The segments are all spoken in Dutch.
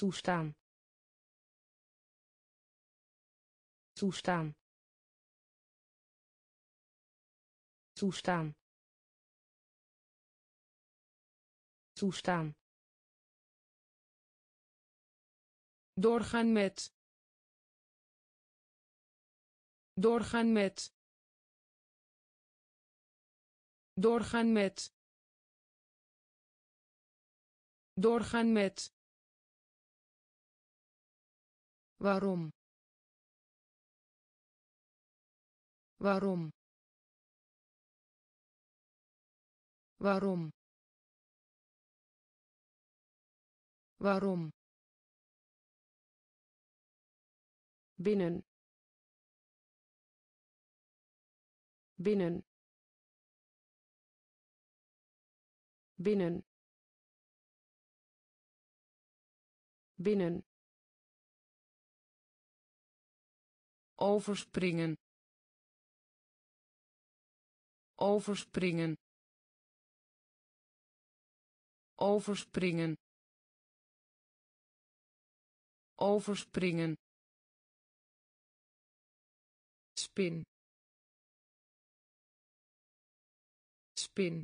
toestaan toestaan toestaan toestaan doorgaan met doorgaan met doorgaan met doorgaan met waarom waarom waarom waarom binnen binnen binnen binnen overspringen overspringen overspringen overspringen spin spin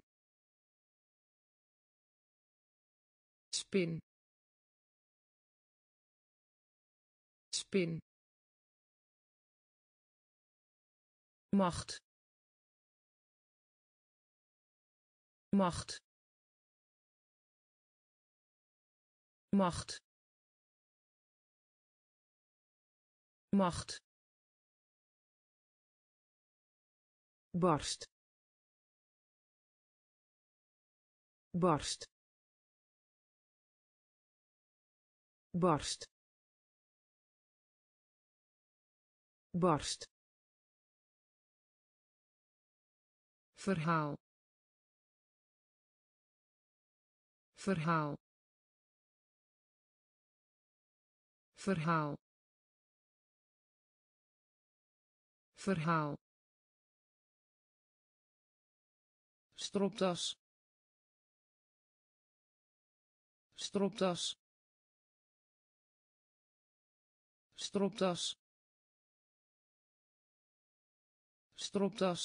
spin spin macht macht macht macht barst barst barst barst verhaal verhaal verhaal verhaal stropdas stropdas stropdas stropdas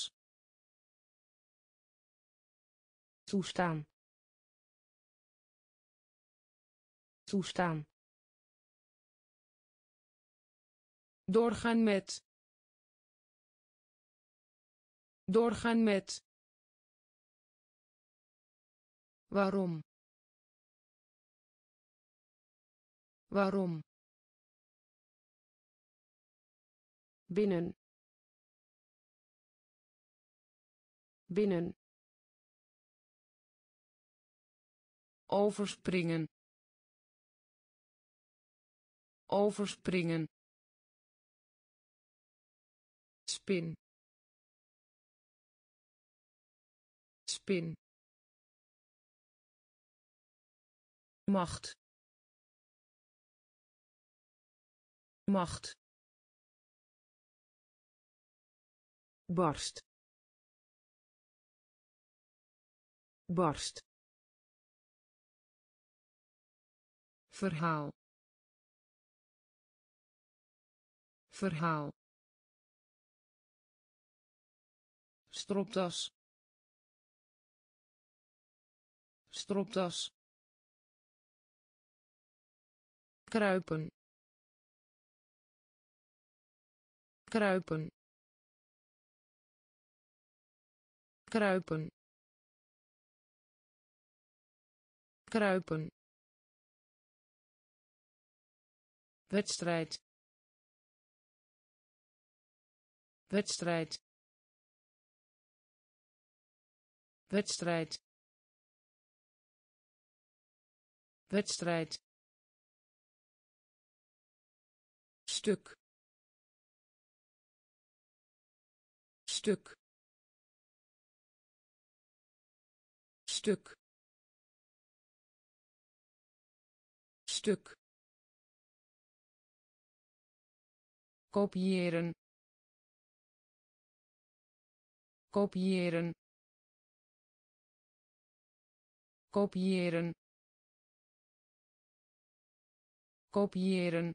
toestaan toestaan doorgaan met doorgaan met waarom waarom binnen binnen overspringen overspringen spin spin macht macht barst barst verhaal verhaal stropdas stropdas kruipen kruipen kruipen kruipen wedstrijd wedstrijd wedstrijd wedstrijd stuk stuk stuk stuk kopiëren kopiëren kopiëren kopiëren,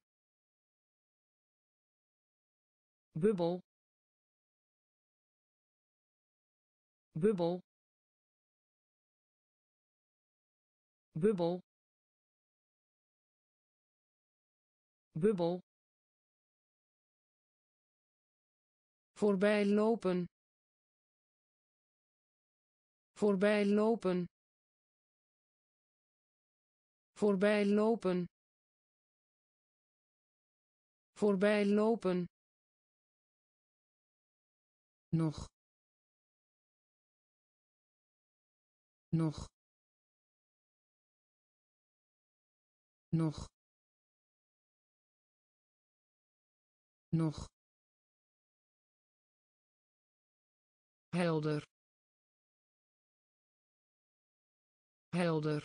bubbel, bubbel, bubbel, bubbel, voorbij lopen, voorbij lopen, voorbij lopen, voorbij lopen, nog, nog, nog, nog, helder, helder,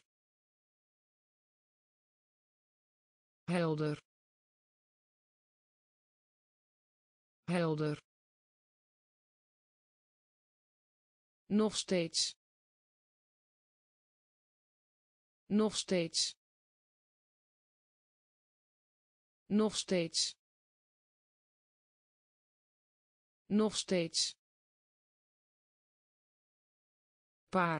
helder, helder, nog steeds, nog steeds, nog steeds, nog steeds, paar,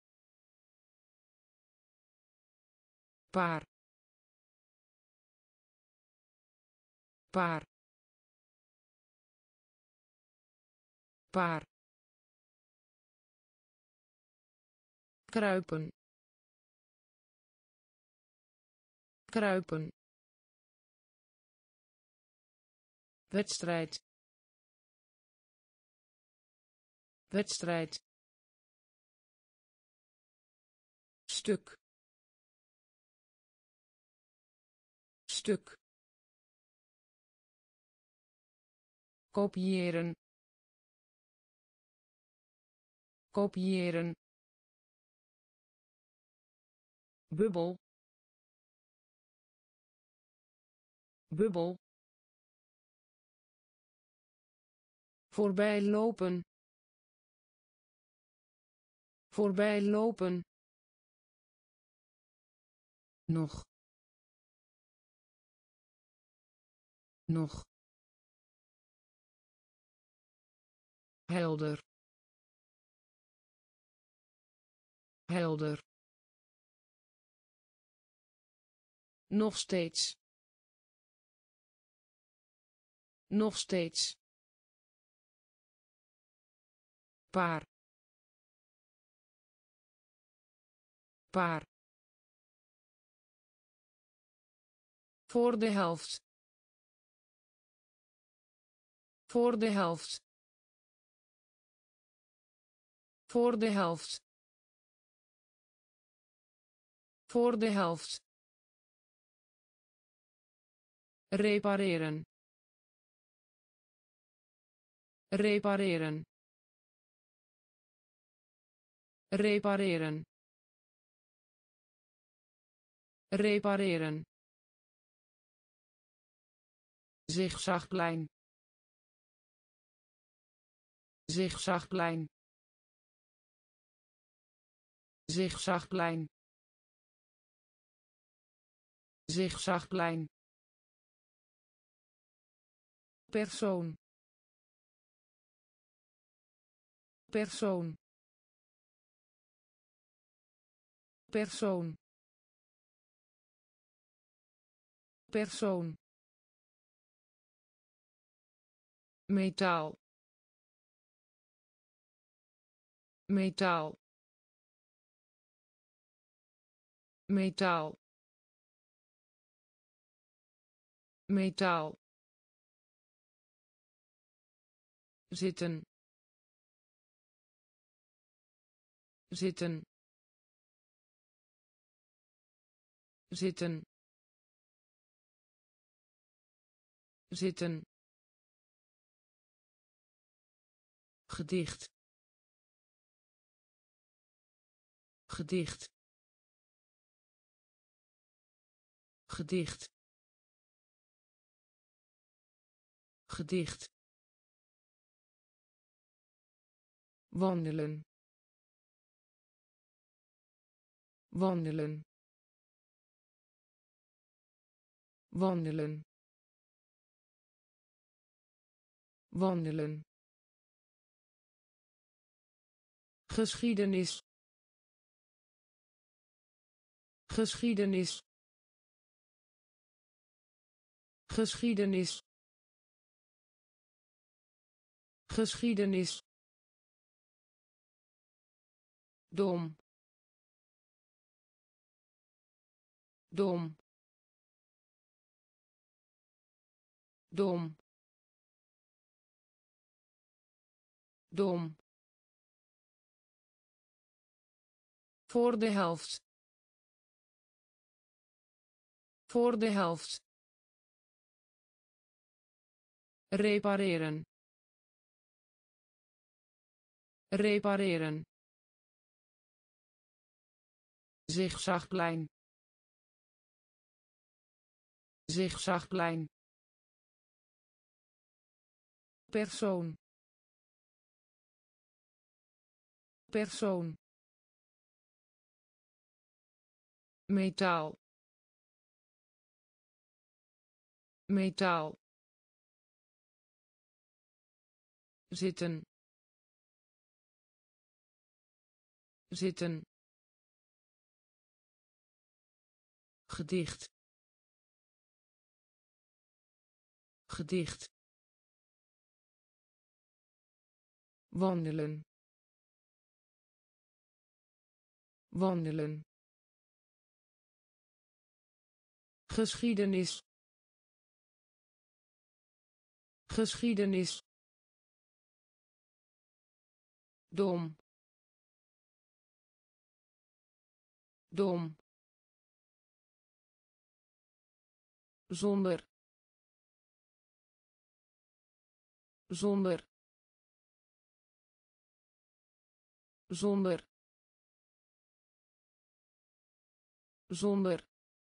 paar, paar, paar, kruipen, kruipen, wedstrijd, wedstrijd, stuk, stuk, kopiëren, kopiëren, bubbel, bubbel, voorbij lopen, voorbij lopen, nog, nog, helder, helder, nog steeds, nog steeds, paar, paar, voor de helft, voor de helft, voor de helft, voor de helft, repareren, repareren, repareren, repareren, zigzagplein, zigzagplein, zigzagplein, zigzagplein, persoon, persoon, persoon, persoon, metaal, metaal, metaal, metaal, zitten, zitten, zitten, zitten, gedicht, gedicht, gedicht, gedicht, wandelen, wandelen, wandelen, wandelen, geschiedenis, geschiedenis, geschiedenis, geschiedenis, dom, dom, dom, dom, voor de helft, voor de helft, repareren, repareren, zigzagplein, zigzagplein, persoon, persoon, metaal, metaal, zitten, zitten, gedicht, gedicht, wandelen, wandelen, geschiedenis, geschiedenis, dom, dom, zonder, zonder, zonder, zonder,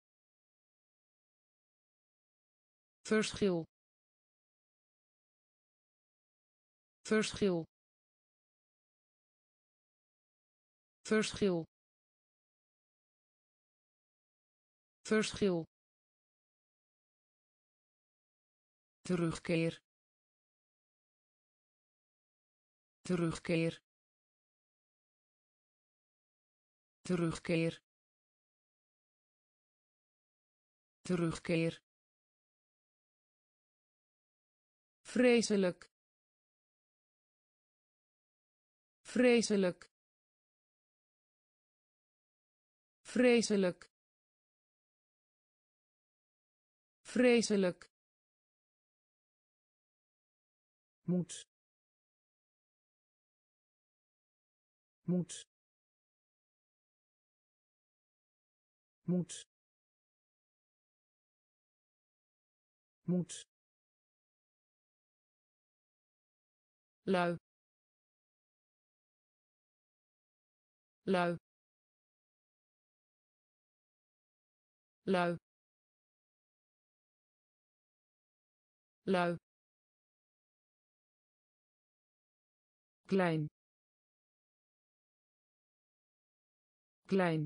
verschil, verschil, verschil, verschil, terugkeer, terugkeer, terugkeer, terugkeer, vreselijk, vreselijk, vreselijk, vreselijk, moet, moet, moet, moet, lui, lui, lui, lui, klein, klein,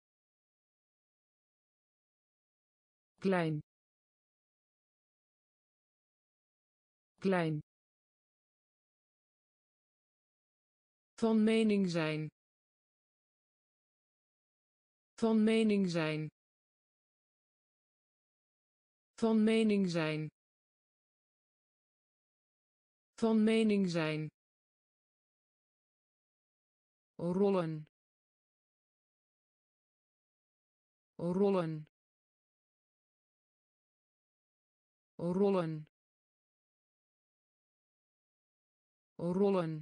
klein, klein, van mening zijn, van mening zijn, van mening zijn, van mening zijn, rollen, rollen, rollen, rollen,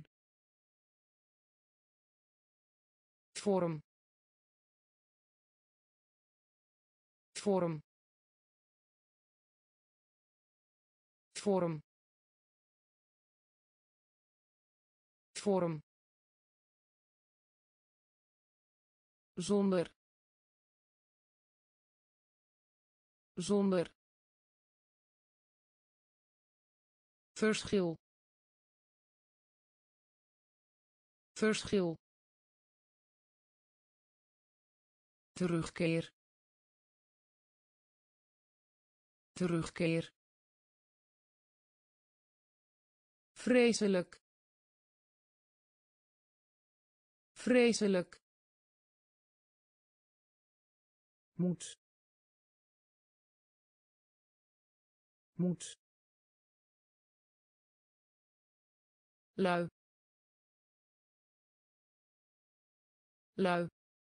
vorm, vorm, vorm, vorm, zonder, zonder, verschil, verschil, terugkeer, terugkeer, vreselijk, vreselijk, moet, moet, lui, lui,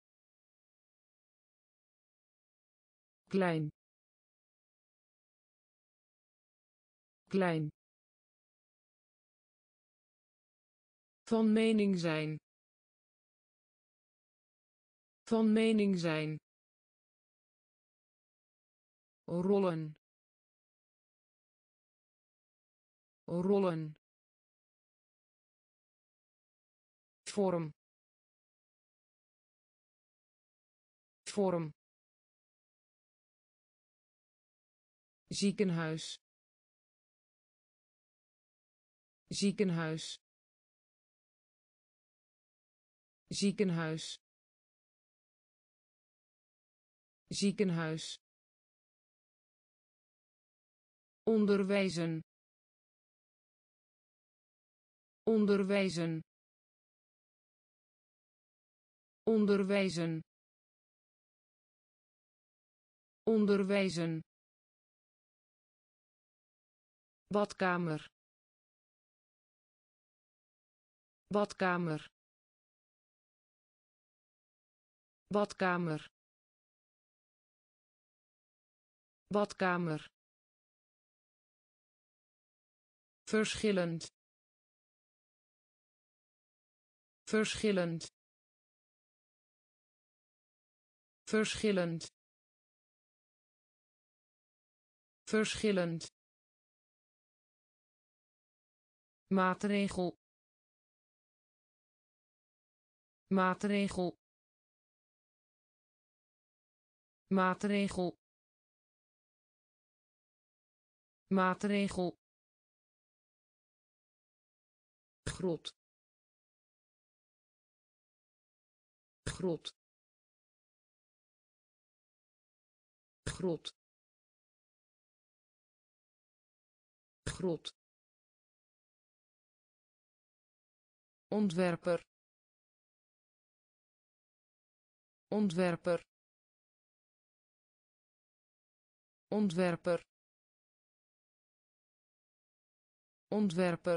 klein, klein, van mening zijn, van mening zijn, rollen, rollen, vorm, vorm, ziekenhuis, ziekenhuis, ziekenhuis, ziekenhuis, onderwijzen, onderwijzen, onderwijzen, onderwijzen, badkamer, badkamer, badkamer, badkamer, verschillend, verschillend, verschillend, verschillend, maatregel, maatregel, maatregel, maatregel, grot, grot, grot, grot, ontwerper, ontwerper, ontwerper, ontwerper,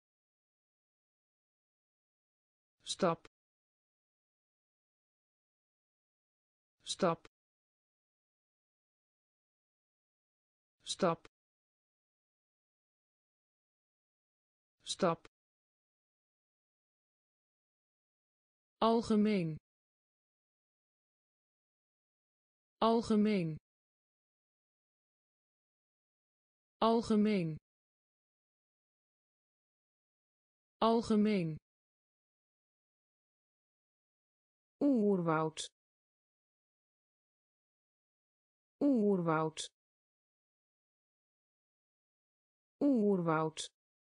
stap, stap, stap, stap, algemeen, algemeen, algemeen, algemeen, oerwoud, oerwoud, oerwoud,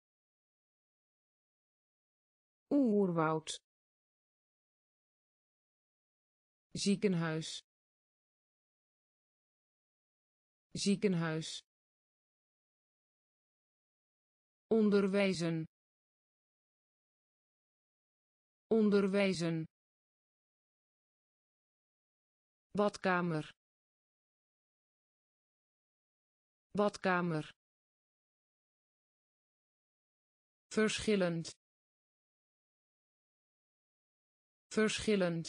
oerwoud, ziekenhuis, ziekenhuis, onderwijzen, onderwijzen, badkamer, badkamer, verschillend, verschillend,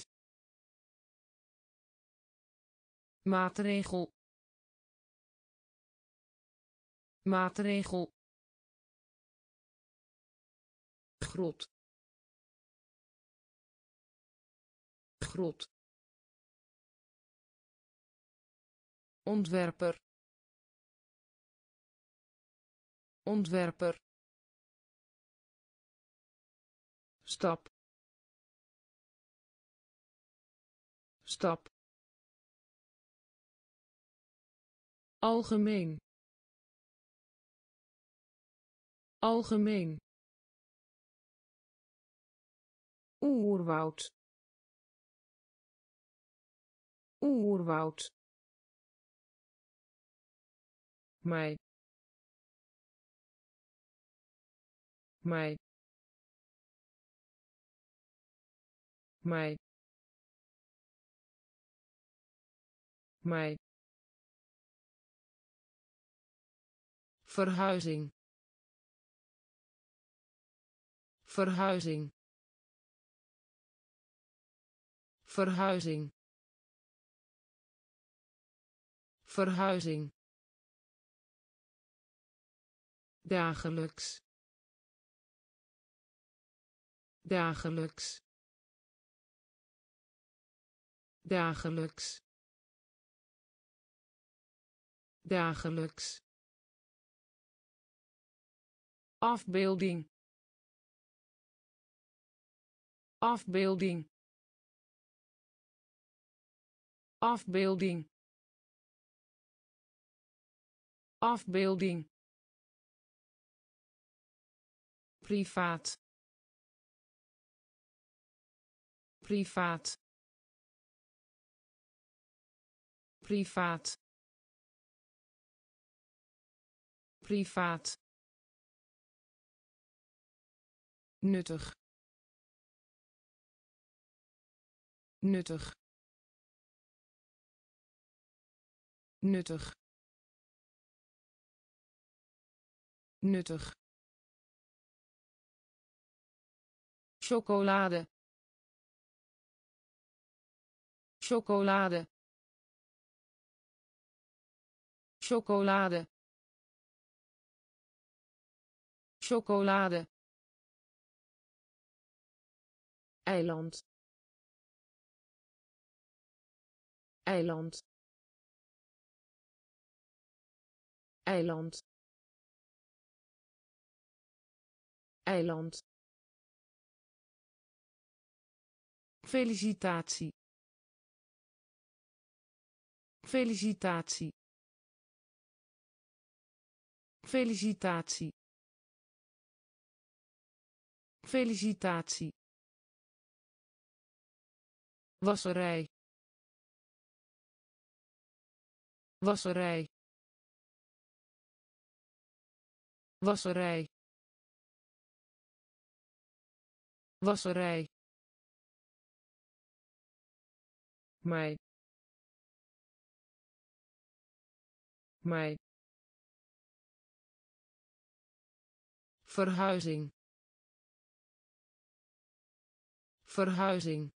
maatregel, maatregel, grot, grot, ontwerper, ontwerper, stap, stap, algemeen, algemeen, oerwoud, oerwoud, mij mij mij mij verhuizing verhuizing verhuizing verhuizing dagelijks dagelijks dagelijks dagelijks afbeelding afbeelding afbeelding afbeelding privaat privaat privaat privaat nuttig nuttig nuttig nuttig chocolade chocolade chocolade chocolade eiland eiland eiland eiland felicitatie felicitatie felicitatie felicitatie wasserij wasserij wasserij wasserij mij mij verhuizing verhuizing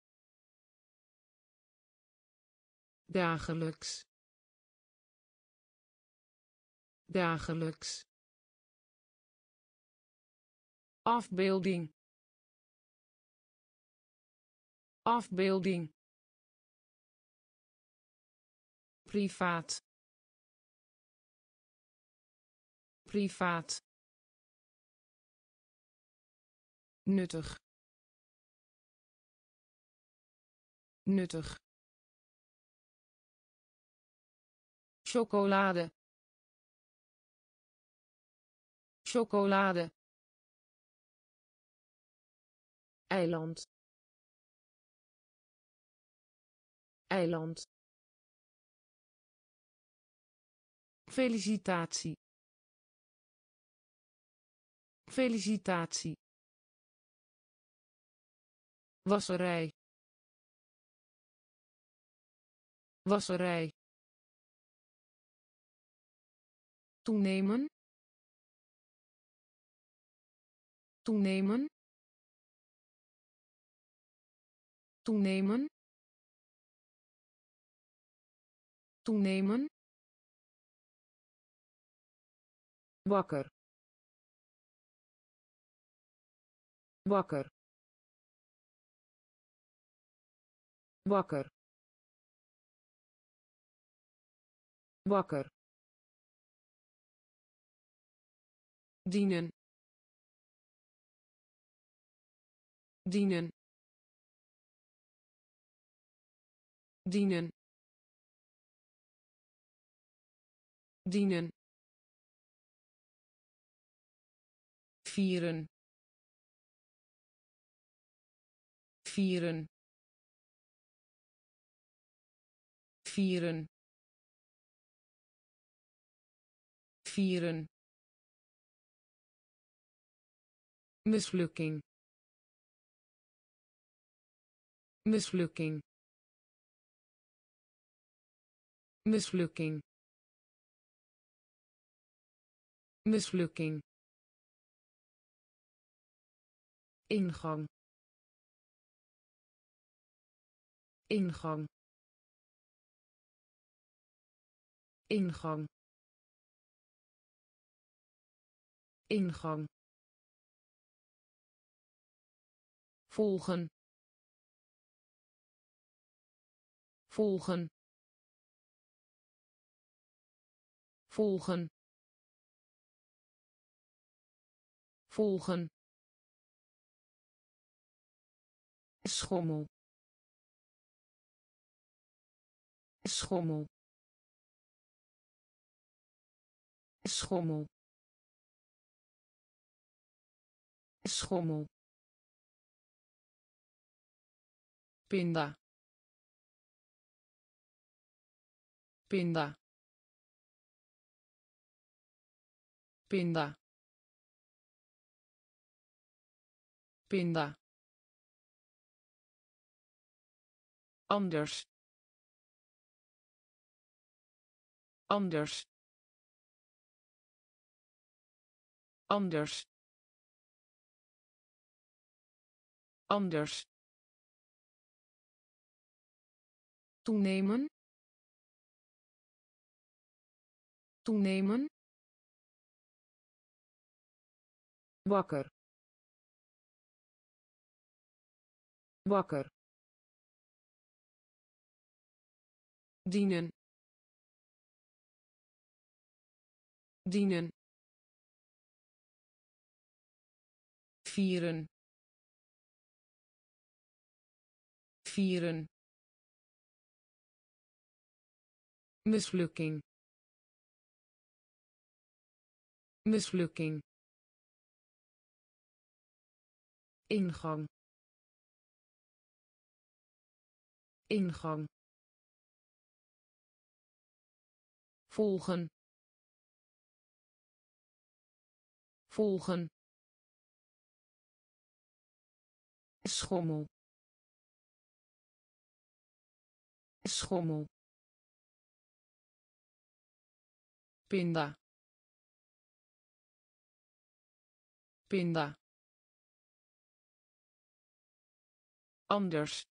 dagelijks dagelijks afbeelding afbeelding privaat privaat nuttig nuttig chocolade chocolade eiland eiland felicitatie felicitatie wasserij wasserij toenemen toenemen toenemen toenemen wakker wakker wakker wakker dienen dienen dienen dienen vieren vieren vieren vieren, mislukking, mislukking, mislukking, mislukking, ingang, ingang, ingang, ingang, volgen, volgen, volgen, volgen, schommel, schommel, schommel, schommel, pinda, pinda, pinda, pinda, anders, anders, anders, anders, toenemen, toenemen, wakker, wakker, dienen, dienen, vieren, vieren, mislukking, mislukking, ingang, ingang, volgen, volgen, schommel, schommel, pinda, pinda, anders,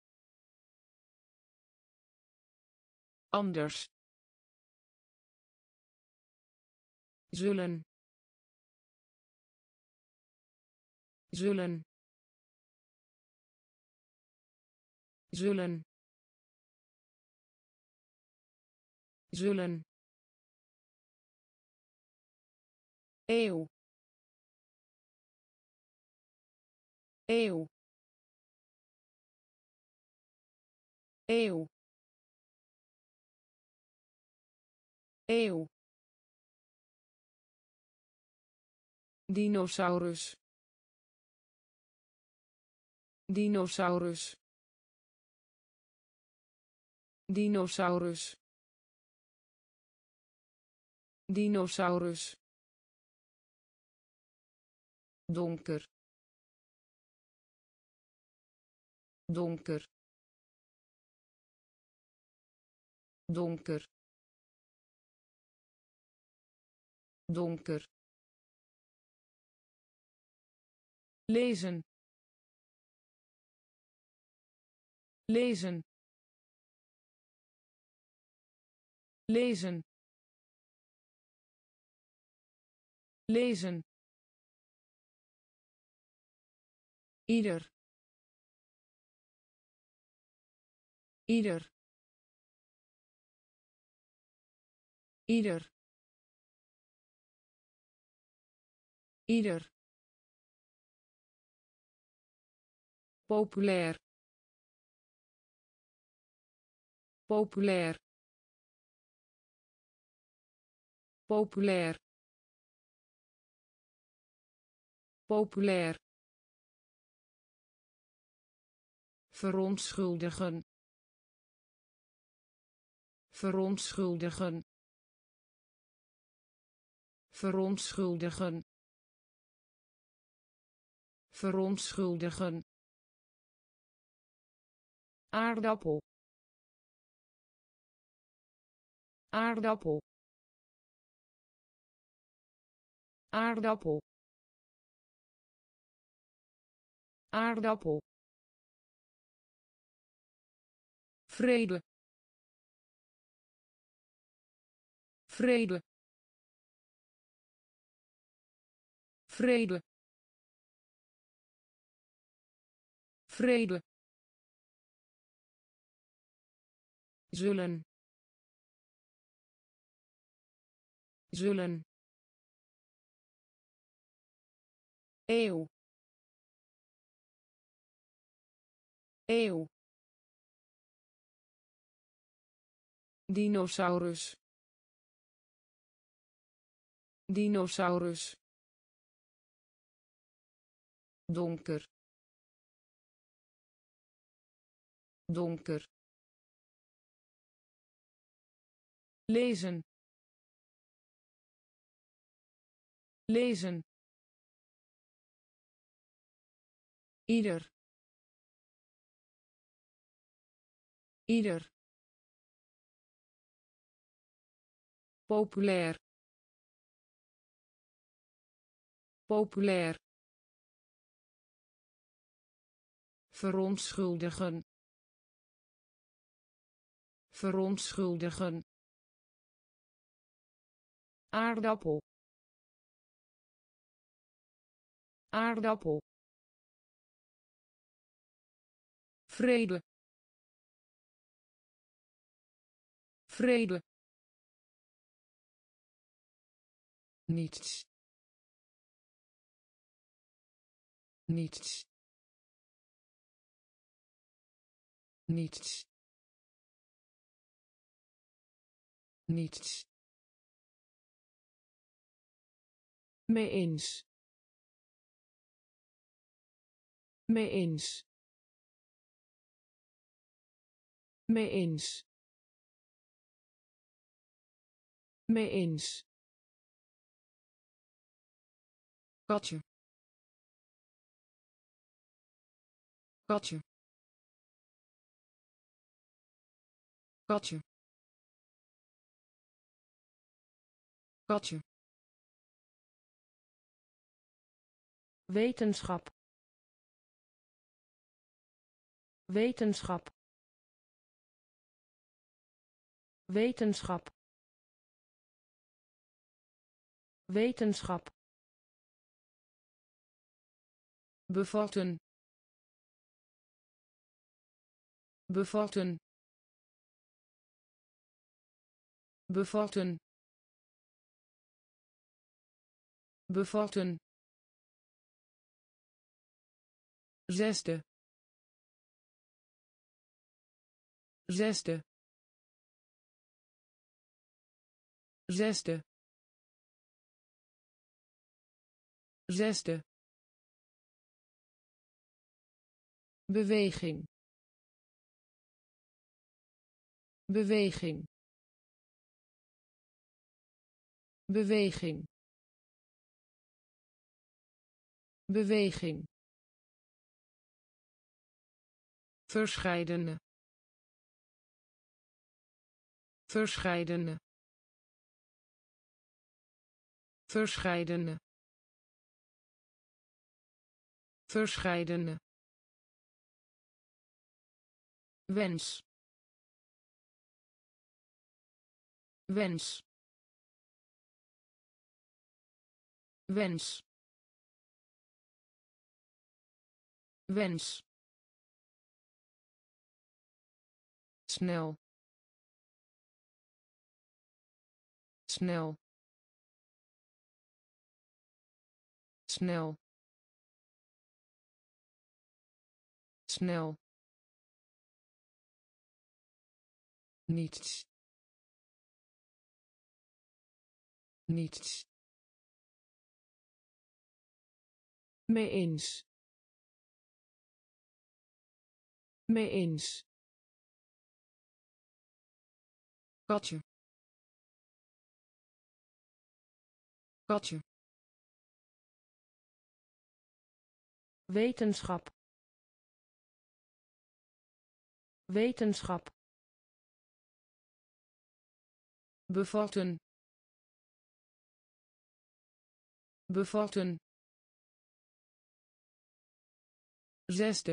anders, zullen, zullen, zullen, zullen, eeuw, eeuw, eeuw, eeuw, dinosaurus, dinosaurus, dinosaurus, dinosaurus, donker, donker, donker, donker, lezen, lezen, lezen, lezen, ieder, ieder, ieder, ieder, populair, populair, populair, populair, verontschuldigen, verontschuldigen, verontschuldigen, verontschuldigen, aardappel, aardappel, aardappel, aardappel, vrede, vrede, vrede, vrede, zullen, zullen, eeuw, eeuw, dinosaurus, dinosaurus, donker, donker, lezen, lezen, ieder, ieder, populair, populair, verontschuldigen, verontschuldigen, aardappel, aardappel, vrede, vrede, niets, niets, niets, niets, mee eens, mee eens, mee eens, mee eens, katje, katje, katje, katje, wetenschap, wetenschap, wetenschap, wetenschap, bevatten, bevatten, bevatten, bevatten, zesde, zesde, zesde, zesde, beweging, beweging, beweging, beweging, verscheidene, verscheidene, verscheidene, verscheidene, wens, wens, wens, wens, snel, snel, snel, snel, niets, niets, mee eens, mee eens, katje, katje, wetenschap, wetenschap, bevatten, bevatten, zesde,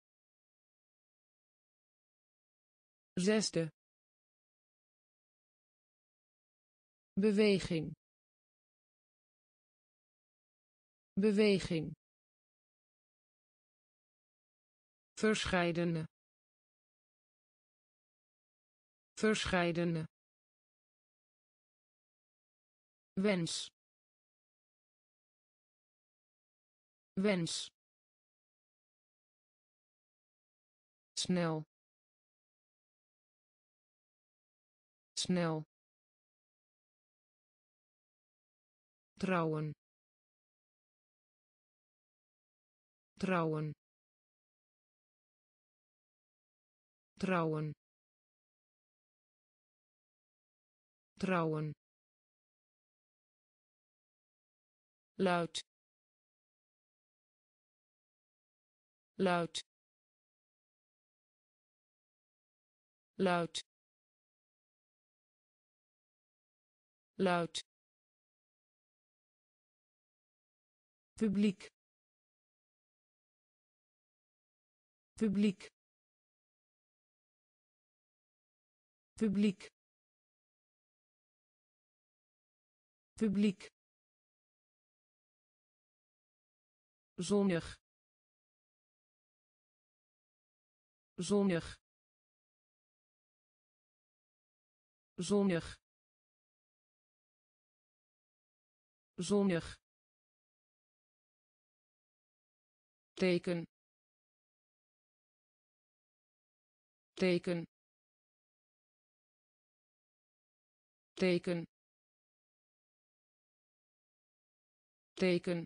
zesde, beweging, beweging, verscheidene, verscheidene, wens, wens, snel, snel, trouwen, trouwen, trouwen, trouwen, luid, luid, luid, luid, publiek, publiek, publiek, publiek, zonnig, zonnig, zonnig, zonnig, teken, teken, teken, teken,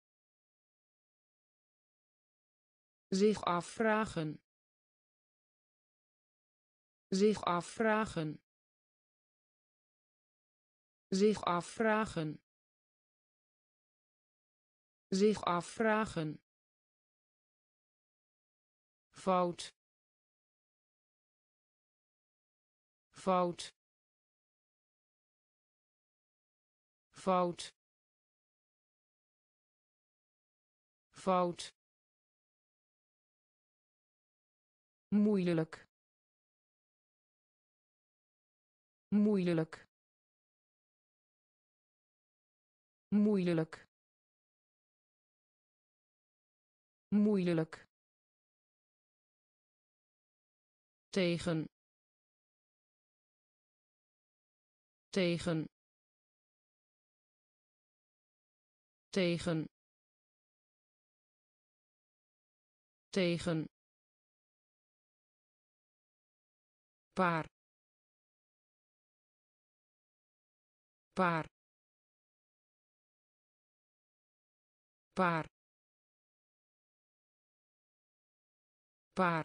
zich afvragen, zich afvragen, zich afvragen, zich afvragen, fout, fout, fout, fout, moeilijk, moeilijk, moeilijk, moeilijk, tegen, tegen, tegen, tegen, paar, paar, paar, paar,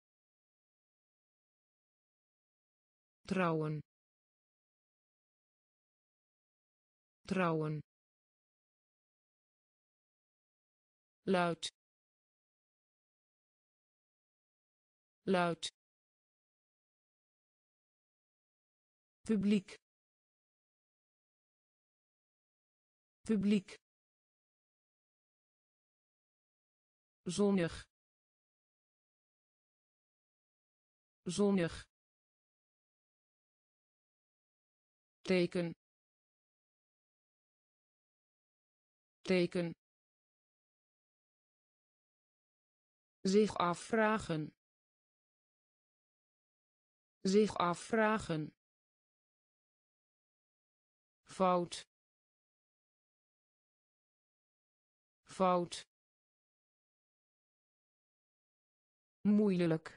trouwen, trouwen, luid, luid, publiek, publiek, zonnig, zonnig, teken, teken, zich afvragen, zich afvragen, fout, fout, moeilijk,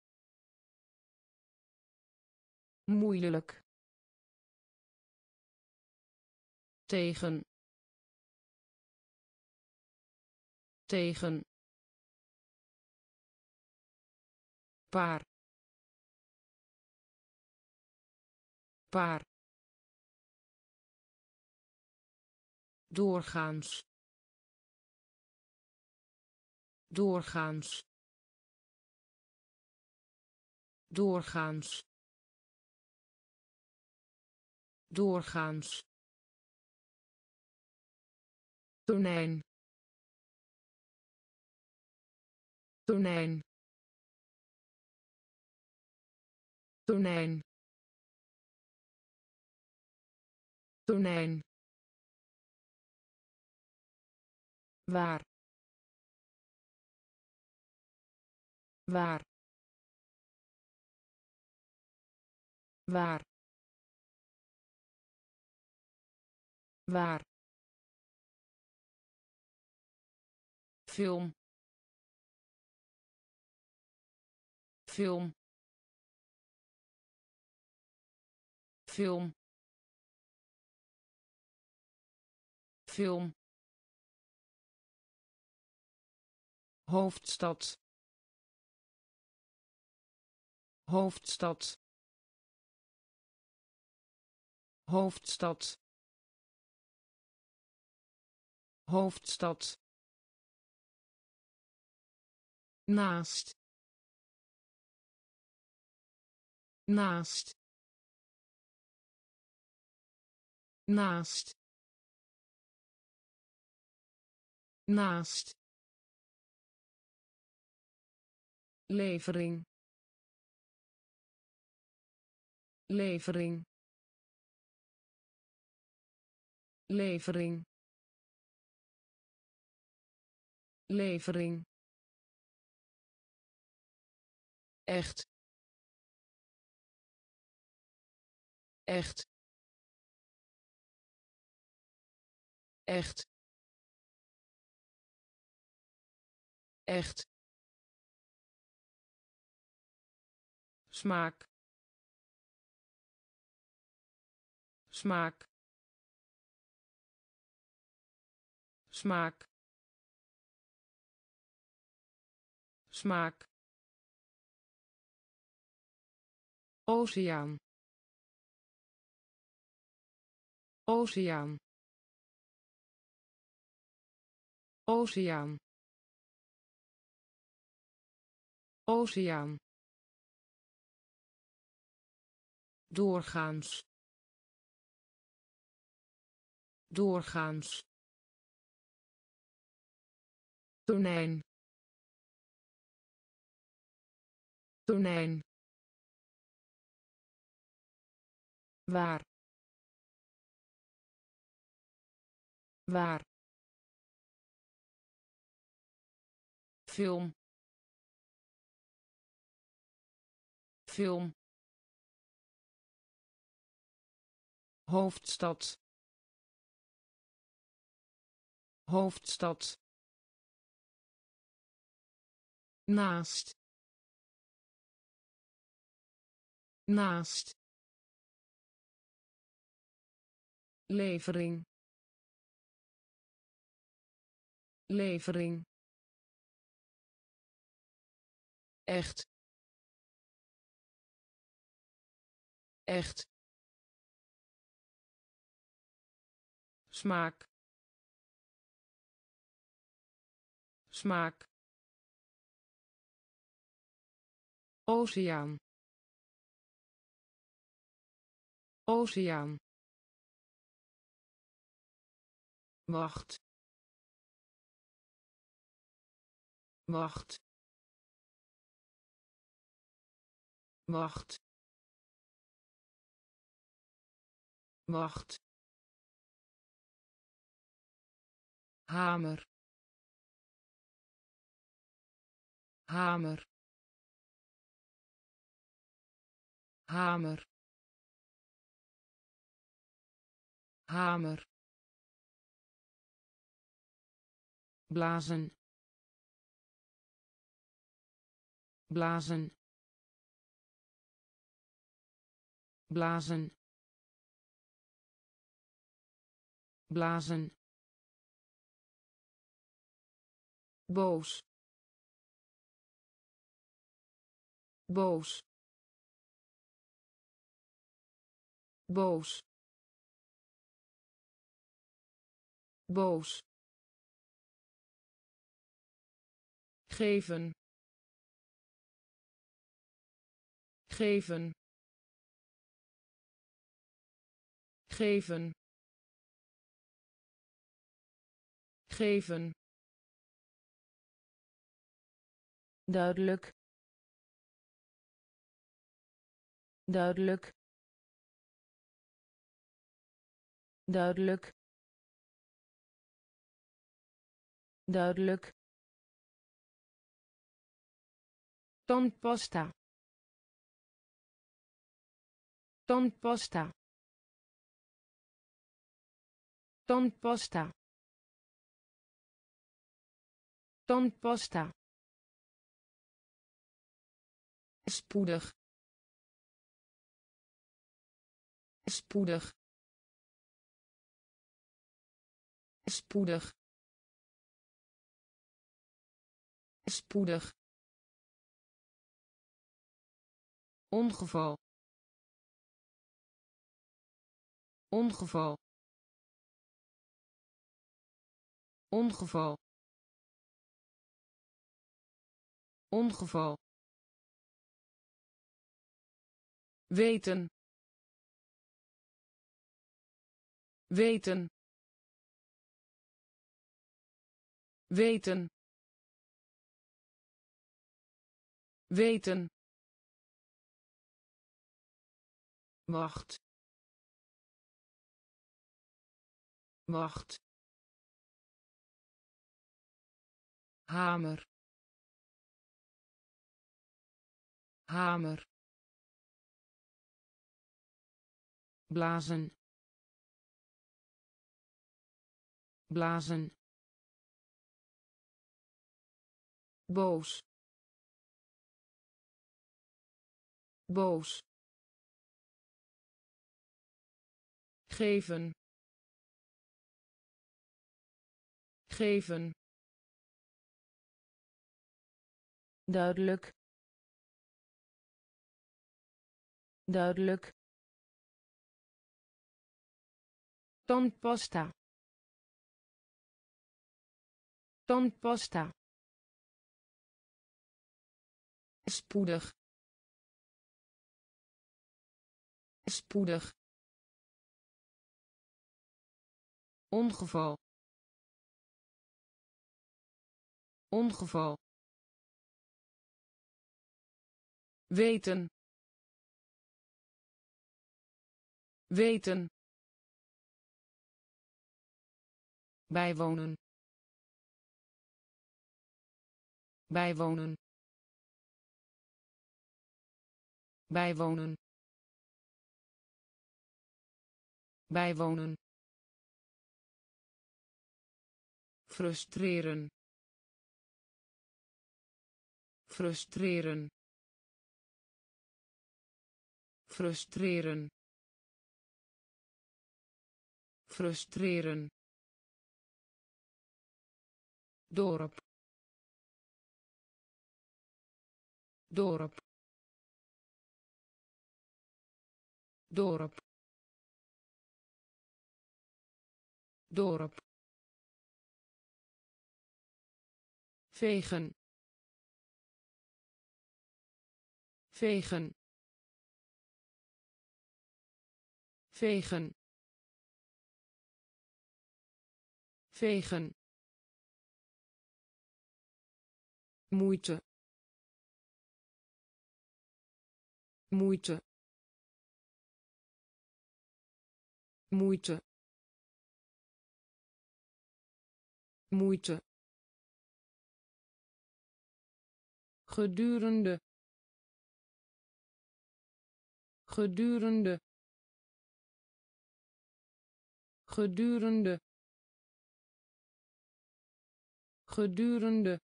moeilijk, tegen, tegen, paar, paar, doorgaans doorgaans doorgaans doorgaans tonijn tonijn tonijn tonijn waar waar waar waar film film film film hoofdstad hoofdstad hoofdstad hoofdstad naast naast naast naast levering levering levering levering echt echt echt echt smaak smaak smaak smaak oceaan oceaan oceaan oceaan doorgaans doorgaans tonijn tonijn waar waar film film hoofdstad hoofdstad naast naast levering levering echt echt smaak smaak oceaan oceaan wacht wacht wacht wacht hamer hamer hamer hamer blazen blazen blazen blazen boos boos boos boos, geven, geven, geven, geven, duidelijk, duidelijk, duidelijk, duidelijk, tandpasta, tandpasta, tandpasta, tandpasta, spoedig, spoedig, spoedig, spoedig, ongeval, ongeval, ongeval, ongeval, weten, weten, weten, weten, wacht, wacht, hamer, hamer, blazen, blazen, boos, boos, geven, geven, duidelijk, duidelijk, tandpasta, tandpasta, spoedig, spoedig, ongeval, ongeval, weten, weten, bijwonen, bijwonen, bijwonen, bijwonen, frustreren, frustreren, frustreren, frustreren, dorp, dorp, dorp, dorp, vegen, vegen, vegen, vegen, moeite, moeite, moeite, moeite, gedurende, gedurende, gedurende, gedurende,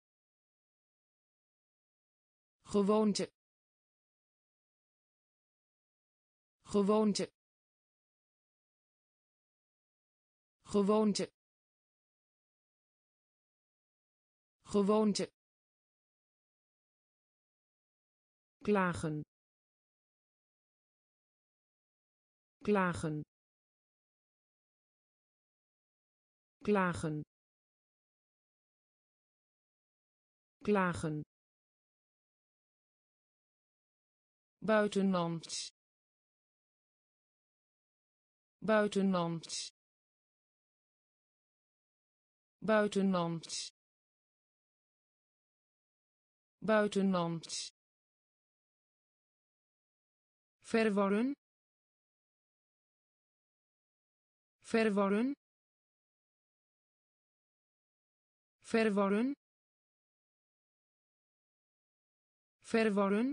gewoonte, gewoonte, gewoonte, gewoonte, klagen, klagen, klagen, klagen, buitenlands, buitenlands, buitenlands, buitenlands, verworren, verworren, verworren, verworren,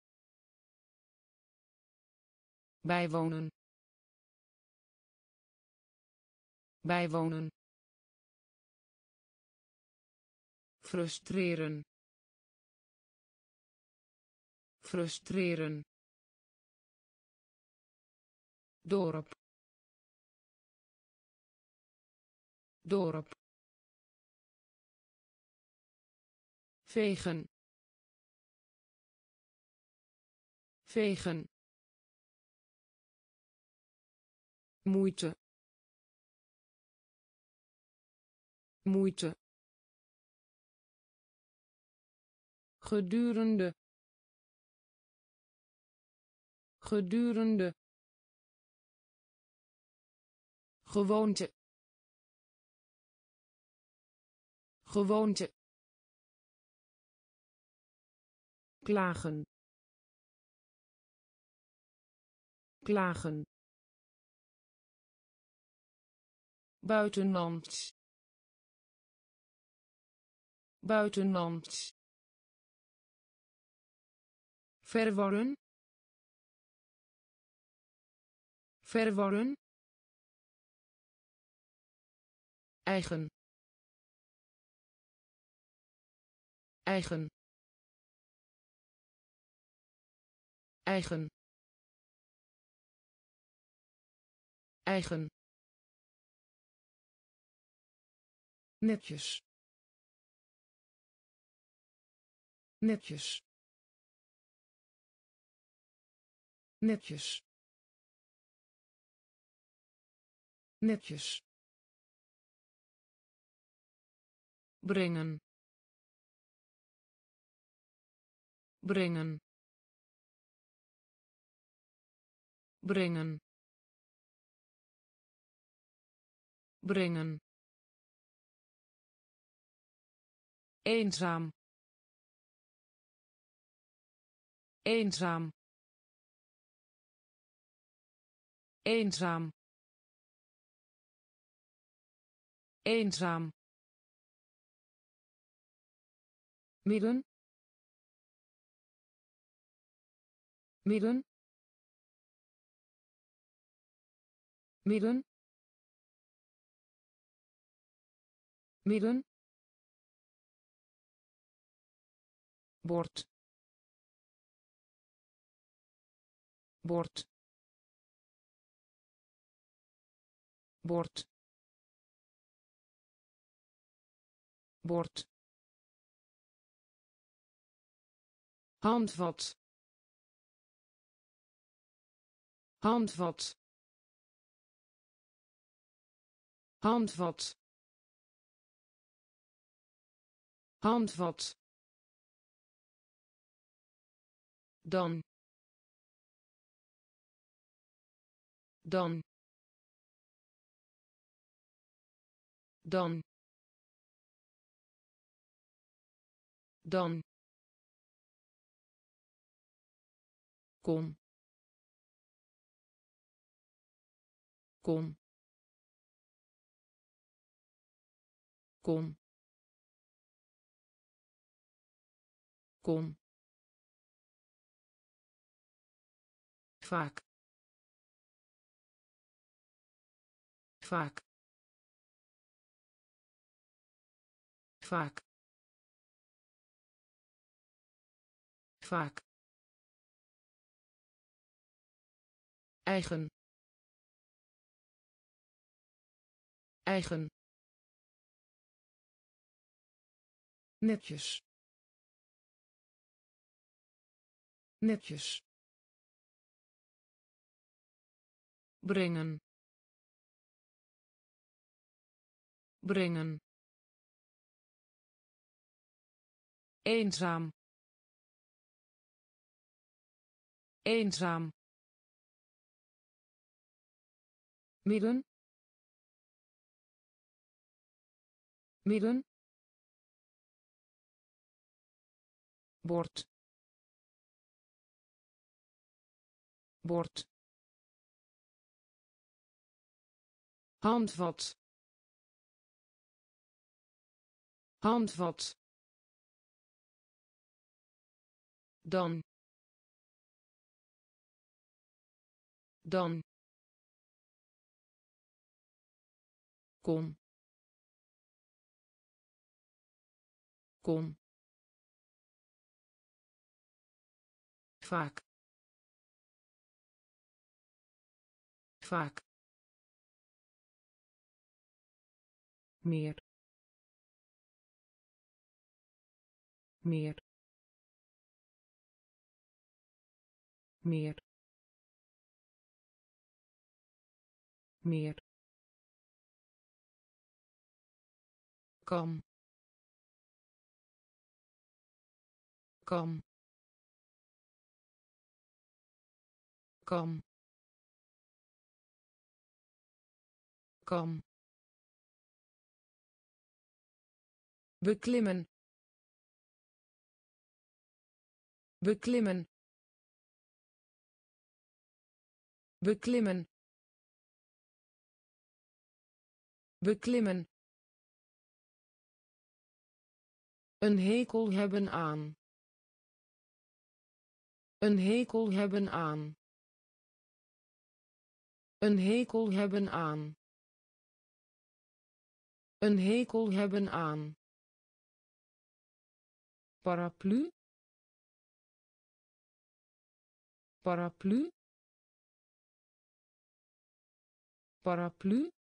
bijwonen, bijwonen, frustreren, frustreren, dorp, dorp, vegen, vegen, moeite, moeite, gedurende, gedurende, gewoonte, gewoonte, klagen, klagen, buitenlands, buitenlands, verworren, verworren, eigen, eigen, eigen, eigen, netjes, netjes, netjes, netjes, brengen, brengen, brengen, brengen, eenzaam, eenzaam, eenzaam, eenzaam, midden, midden, midden, midden, bord, bord, bord, bord, handvat, handvat, handvat, handvat, dan, dan, dan, dan, kom, kom, kom, kom, vaak, vaak, vaak, vaak, eigen, eigen, netjes, netjes, brengen, brengen, eenzaam, eenzaam, midden, midden, bord, bord, handvat, handvat, dan, dan, kom, kom, vaak, vaak, meer, meer, meer, meer, kam, kam, kam, kam, beklimmen, beklimmen, beklimmen, beklimmen, een hekel hebben aan, een hekel hebben aan, een hekel hebben aan, een hekel hebben aan, paraplu, paraplu, paraplu,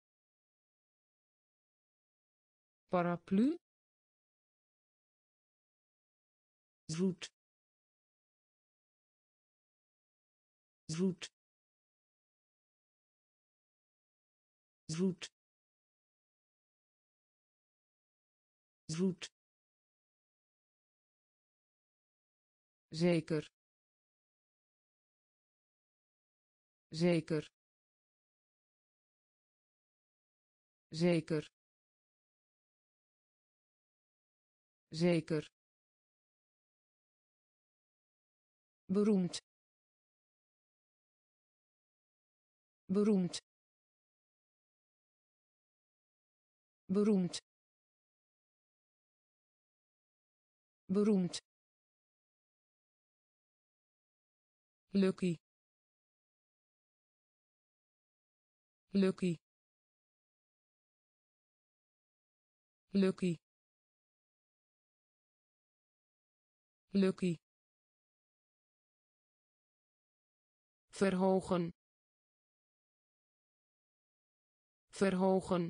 paraplu, zoet, zoet, zoet, zoet, zeker, zeker, zeker, zeker, beroemd, beroemd, beroemd, beroemd, lucky, lucky, lucky, lucky, verhogen, verhogen,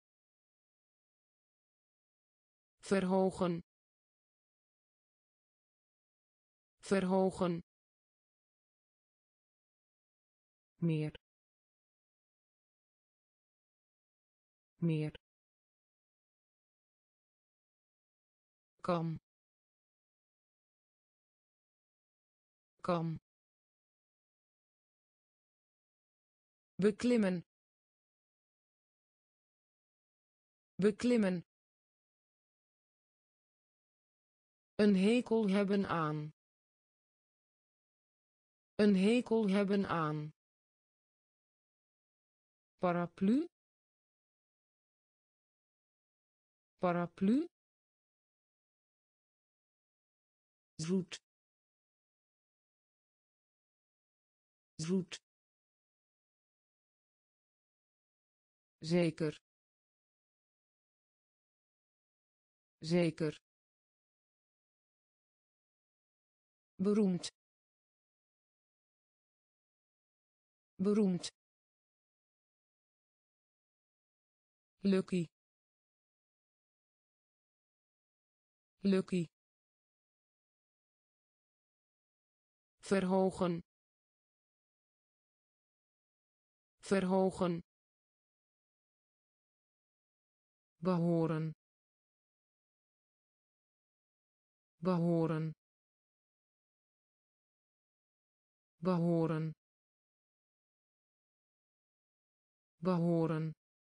verhogen, verhogen, meer, meer, kam, kam, beklimmen, beklimmen, een hekel hebben aan, een hekel hebben aan, paraplu, paraplu, zoet, zoet, zeker, zeker, beroemd, beroemd, lucky, lucky, verhogen, verhogen, behoren behoren behoren behoren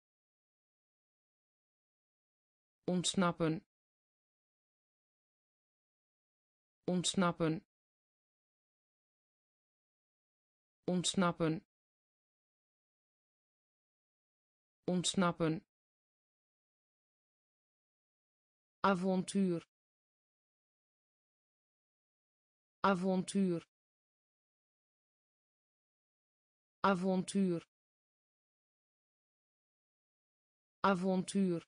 ontsnappen ontsnappen ontsnappen ontsnappen avontuur avontuur avontuur avontuur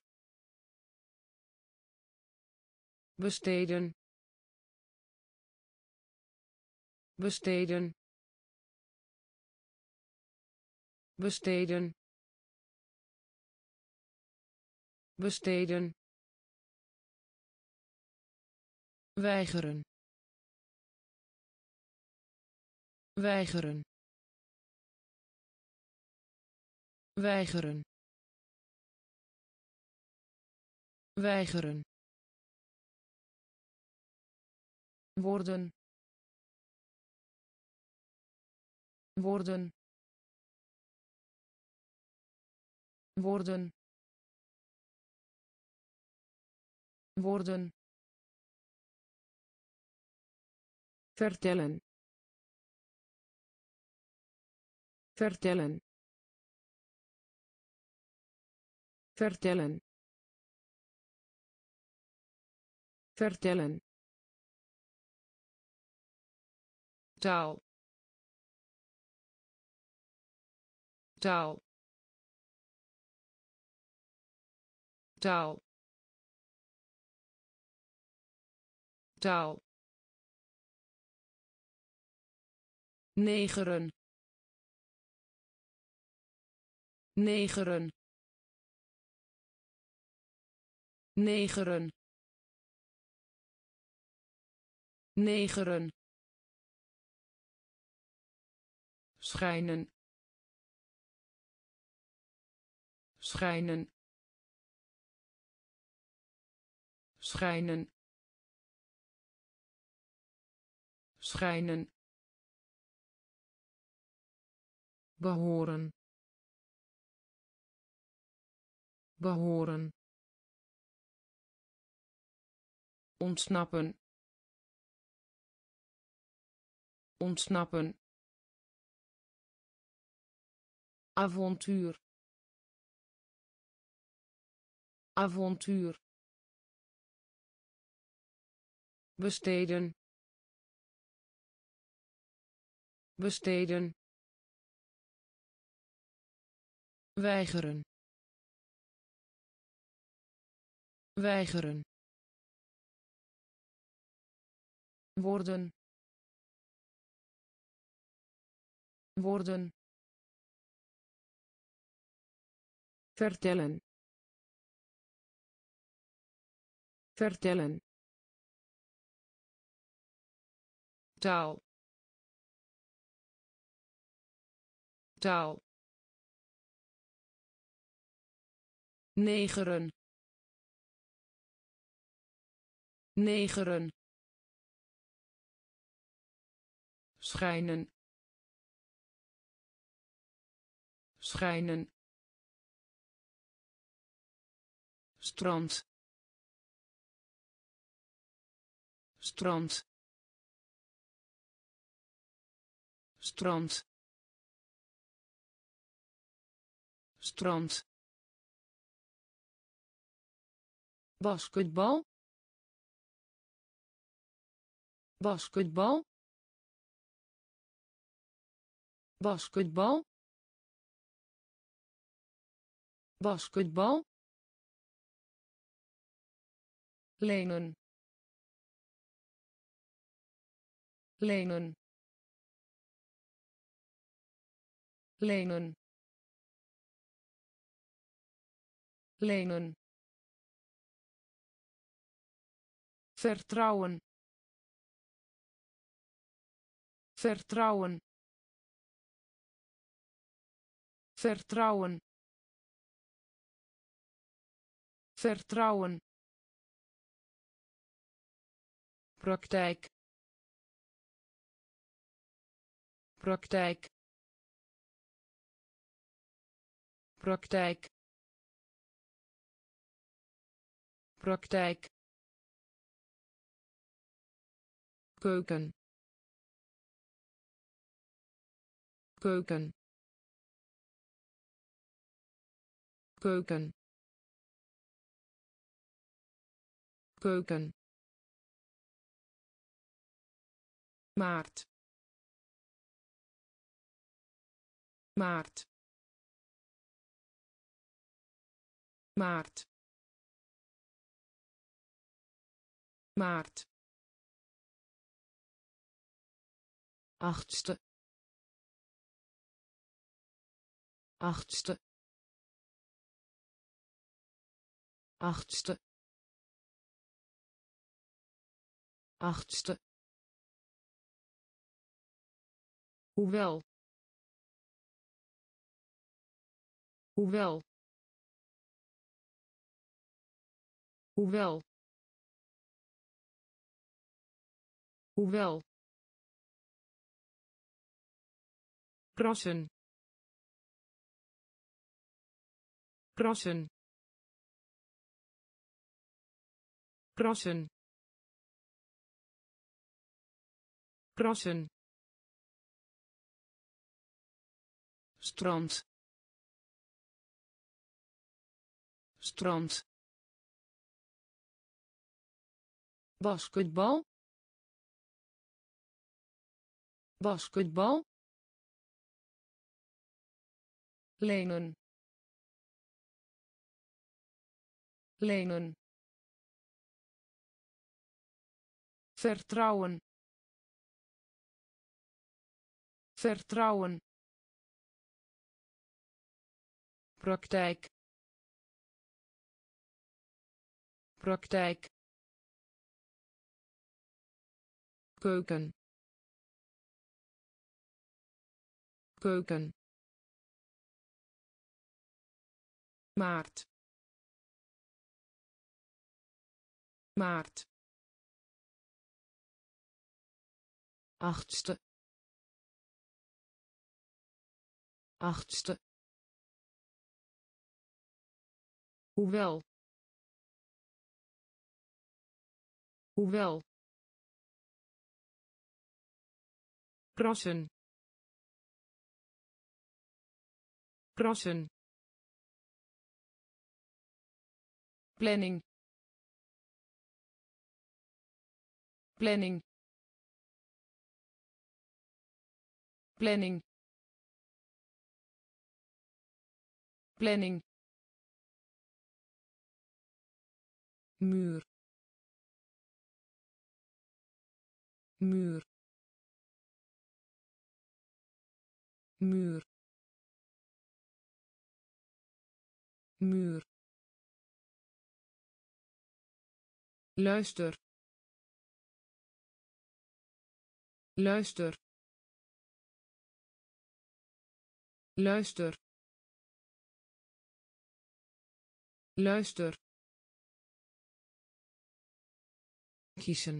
besteden besteden besteden besteden weigeren weigeren weigeren weigeren worden worden worden worden vertellen vertellen vertellen vertellen taal taal taal taal negeren negeren negeren negeren schijnen schijnen schijnen schijnen behoren behoren ontsnappen ontsnappen avontuur avontuur besteden besteden weigeren weigeren worden worden vertellen vertellen taal taal negeren negeren schijnen schijnen strand strand strand strand basketbal basketbal basketbal basketbal lenen lenen lenen lenen vertrouwen vertrouwen vertrouwen vertrouwen, praktijk, praktijk, praktijk, praktijk, keuken, keuken, keuken, keuken, maart, maart, maart, maart, achtste, achtste, achtste, achtste, hoewel, hoewel, hoewel, hoewel, krassen, krassen, krassen, krassen, strand, strand, basketbal, basketbal, lenen, lenen, vertrouwen, vertrouwen, praktijk, praktijk, keuken, keuken, maart, maart, achtste, achtste, hoewel, hoewel, krassen, krassen, planning, planning, planning, planning, muur, muur, muur, muur, luister, luister, luister, luister, kiezen,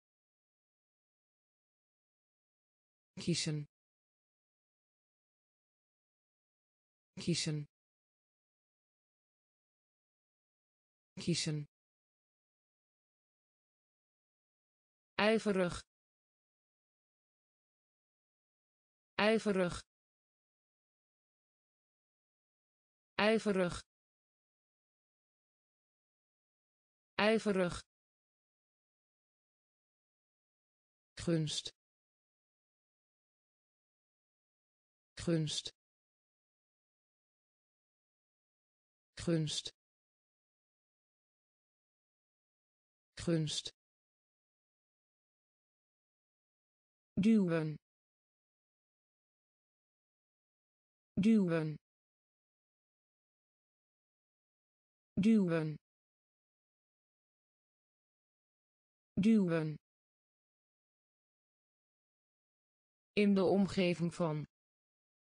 kiezen, kiezen, kiezen, ijverig, ijverig, ijverig, ijverig, gunst, gunst, gunst, gunst, duwen, duwen, duwen, duwen, in de omgeving van,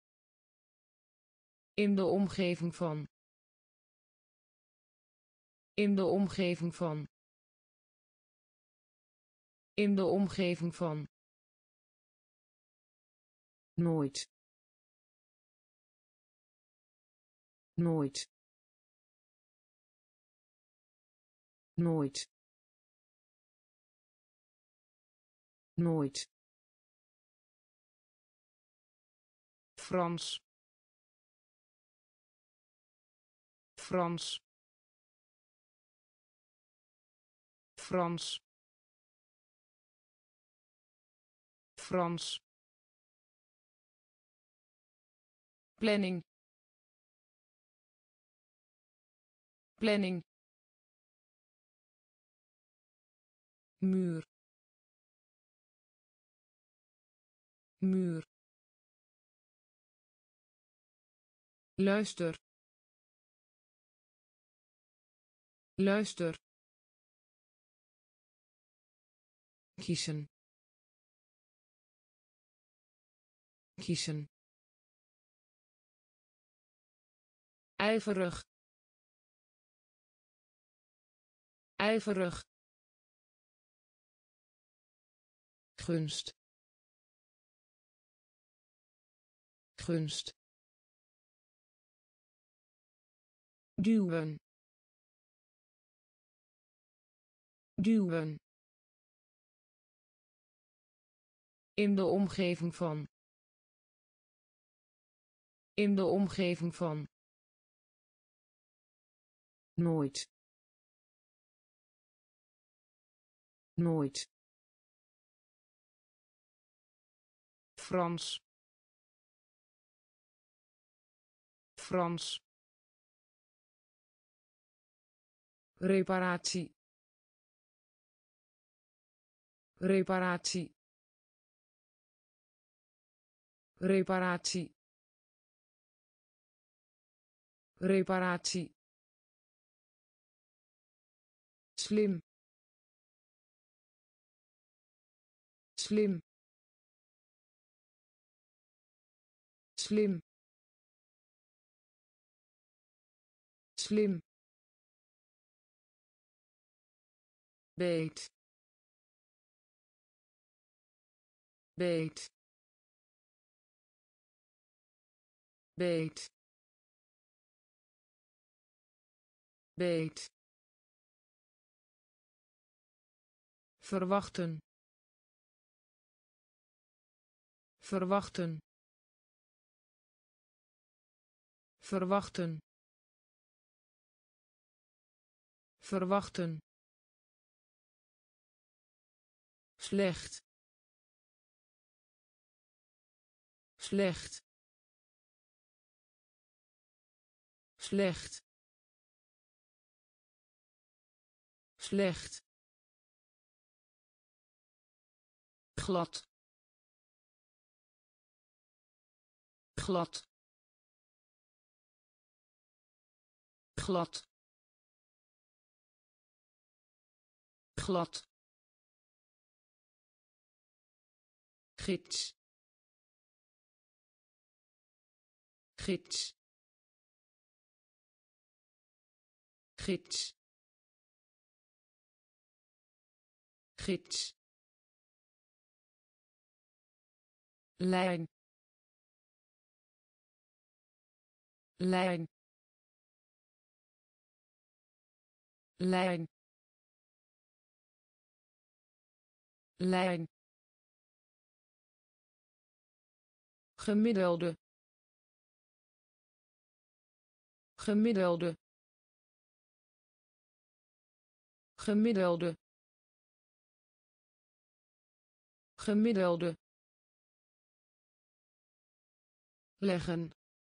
in de omgeving van, In de omgeving van. In de omgeving van. Nooit. Nooit. Nooit. Nooit. Frans. Frans. Frans. Frans. Planning. Planning. Muur. Muur. Luister. Luister. Kiezen. Kiezen. Ijverig. Ijverig. Gunst. Gunst. Duwen. Duwen. In de omgeving van. In de omgeving van. Nooit. Nooit. Frans. Frans. Reparatie. Reparatie. Reparatie. Reparatie. Slim. Slim. Slim. Slim. Beet. Beet. Beet. Beet. Verwachten. Verwachten. Verwachten. Verwachten. Slecht. Slecht. Slecht. Slecht. Glad. Glad. Glad. Glad. Gids. Gids. Gids. Gids. Lijn. Lijn. Lijn. Lijn. Gemiddelde. Gemiddelde. Gemiddelde. Gemiddelde. Leggen.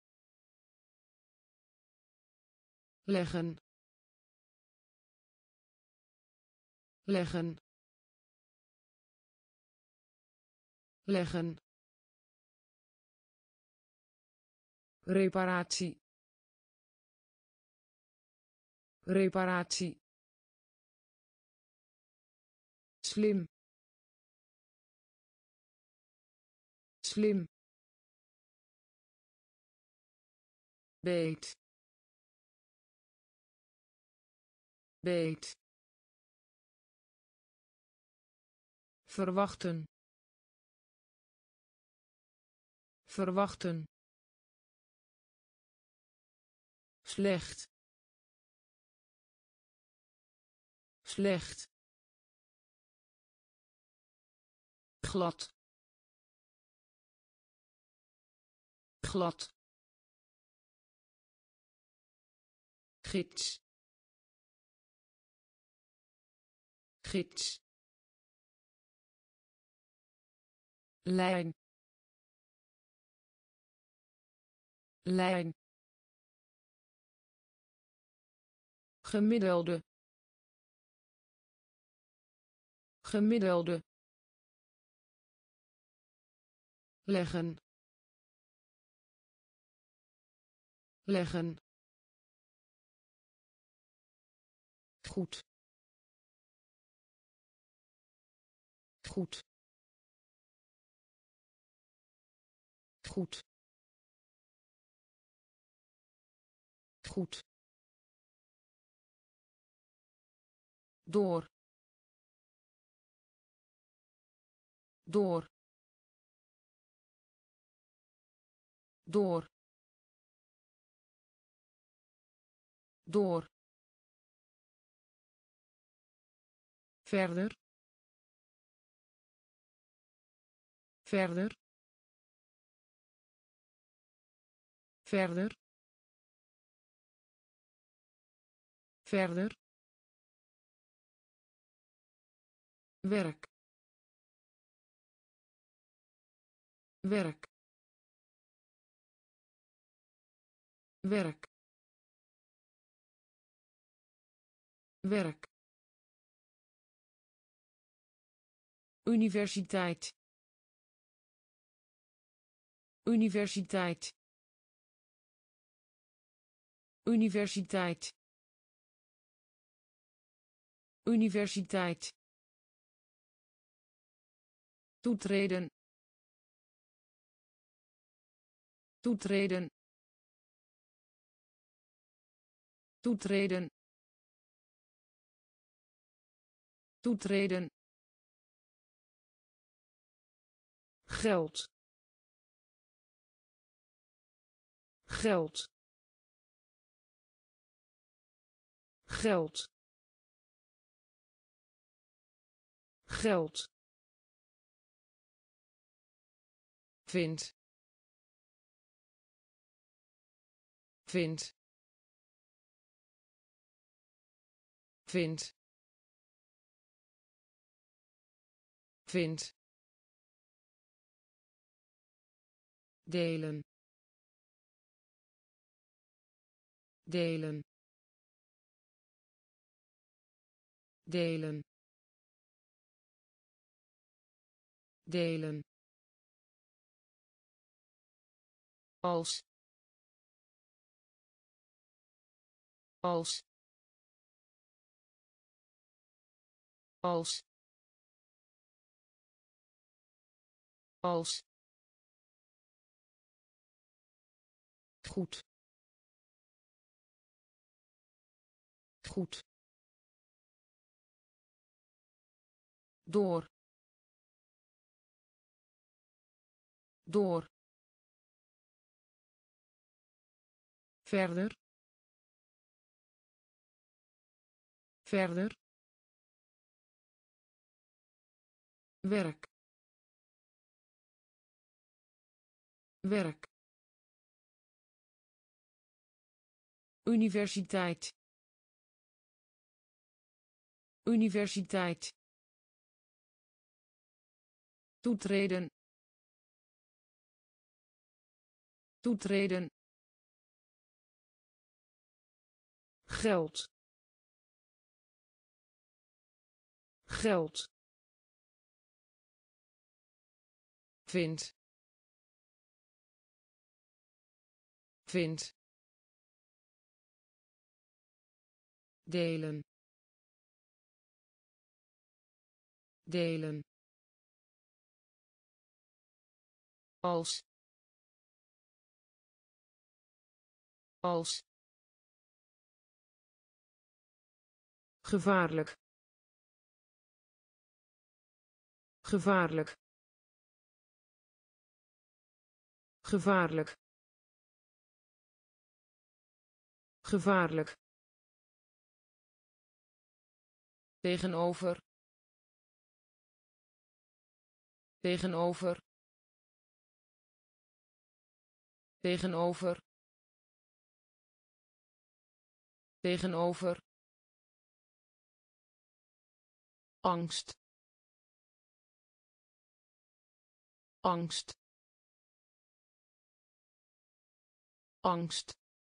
Leggen. Leggen. Leggen. Reparatie. Reparatie. Slim. Slim. Beet. beet, verwachten, verwachten, slecht, slecht, glad, glad, gids, gids, lijn, lijn, gemiddelde, gemiddelde, leggen, leggen, goed, goed, goed, goed, door, door, door, door, verder, verder, verder, verder, werk, werk, werk, werk, universiteit, universiteit, universiteit, universiteit, toetreden, toetreden, toetreden, toetreden, geld, geld, geld, geld, vind, vind, vind, vind, delen, delen, delen, delen, als, als, als, als, goed, goed, door, door, verder, verder, werk, werk, universiteit, universiteit, toetreden, toetreden, geld, geld, vind, vind, delen, delen, als, als, gevaarlijk gevaarlijk gevaarlijk gevaarlijk tegenover tegenover tegenover tegenover angst angst angst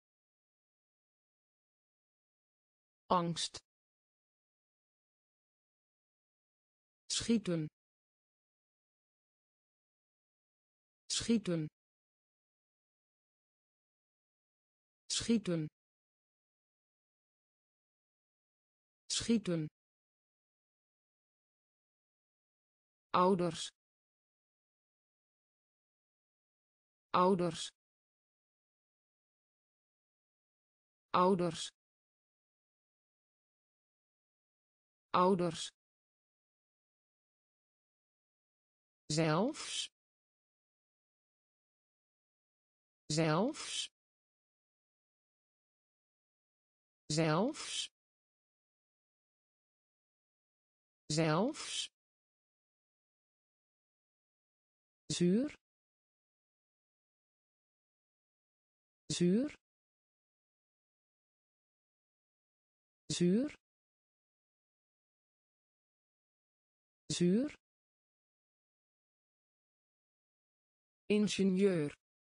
angst schieten schieten schieten schieten ouders ouders ouders ouders zelfs zelfs zelfs zelfs zuur zuur zuur zuur ingenieur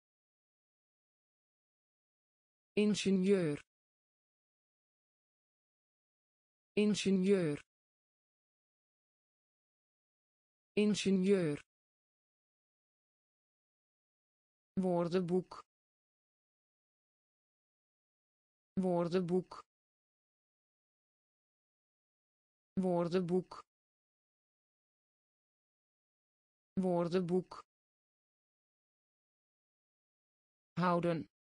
ingenieur ingenieur ingenieur woordenboek woordenboek woordenboek woordenboek houden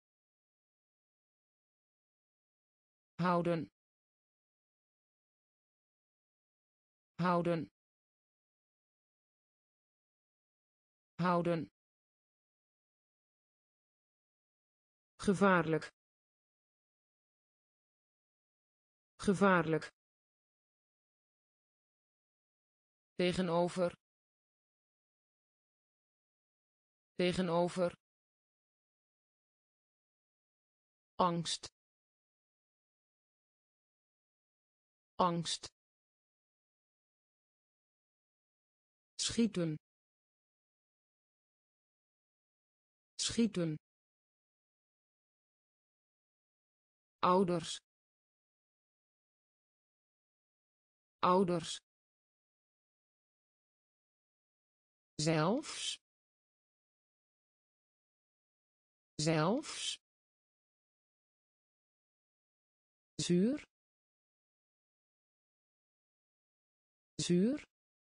houden houden houden gevaarlijk gevaarlijk tegenover tegenover angst angst schieten schieten ouders ouders zelfs zelfs zuur zuur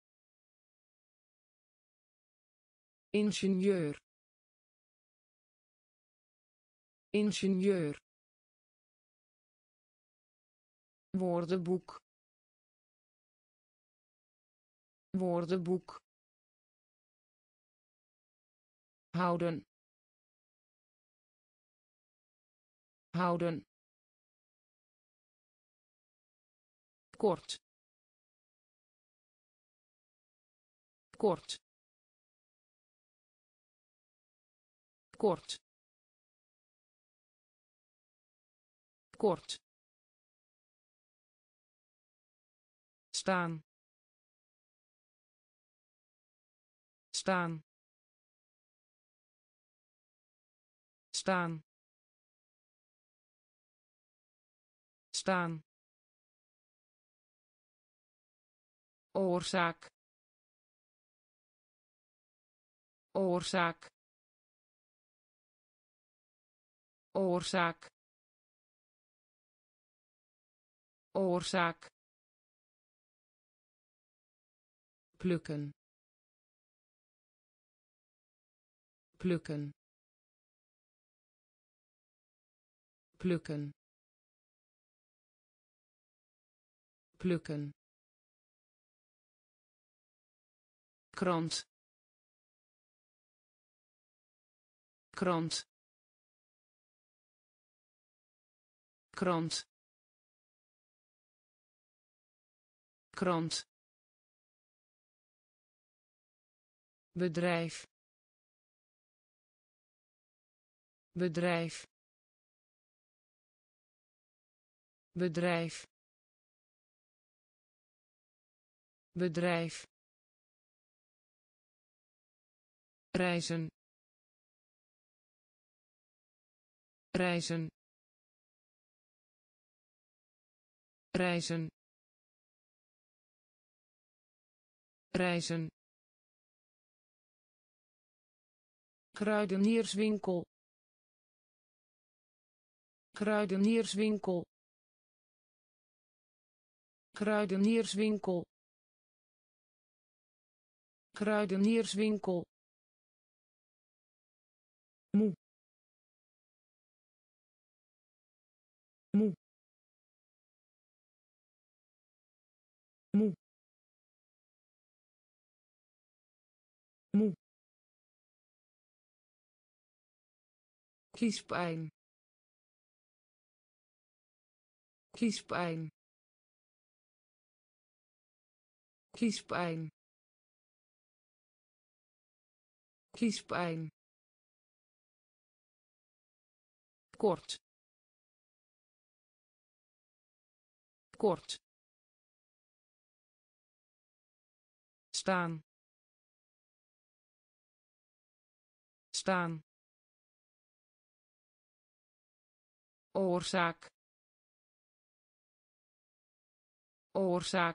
ingenieur ingenieur woordenboek woordenboek houden houden kort kort kort kort staan staan staan staan oorzaak oorzaak oorzaak oorzaak plukken plukken plukken plukken, krant, krant, krant, krant, bedrijf, bedrijf, bedrijf, bedrijf, reizen, reizen, reizen, reizen, kruidenierswinkel, kruidenierswinkel, kruidenierswinkel, kruidenierswinkel, moe, moe, moe, moe, kiespijn, kiespijn, kiespijn, kiespijn, kort, kort, staan, staan, oorzaak, oorzaak,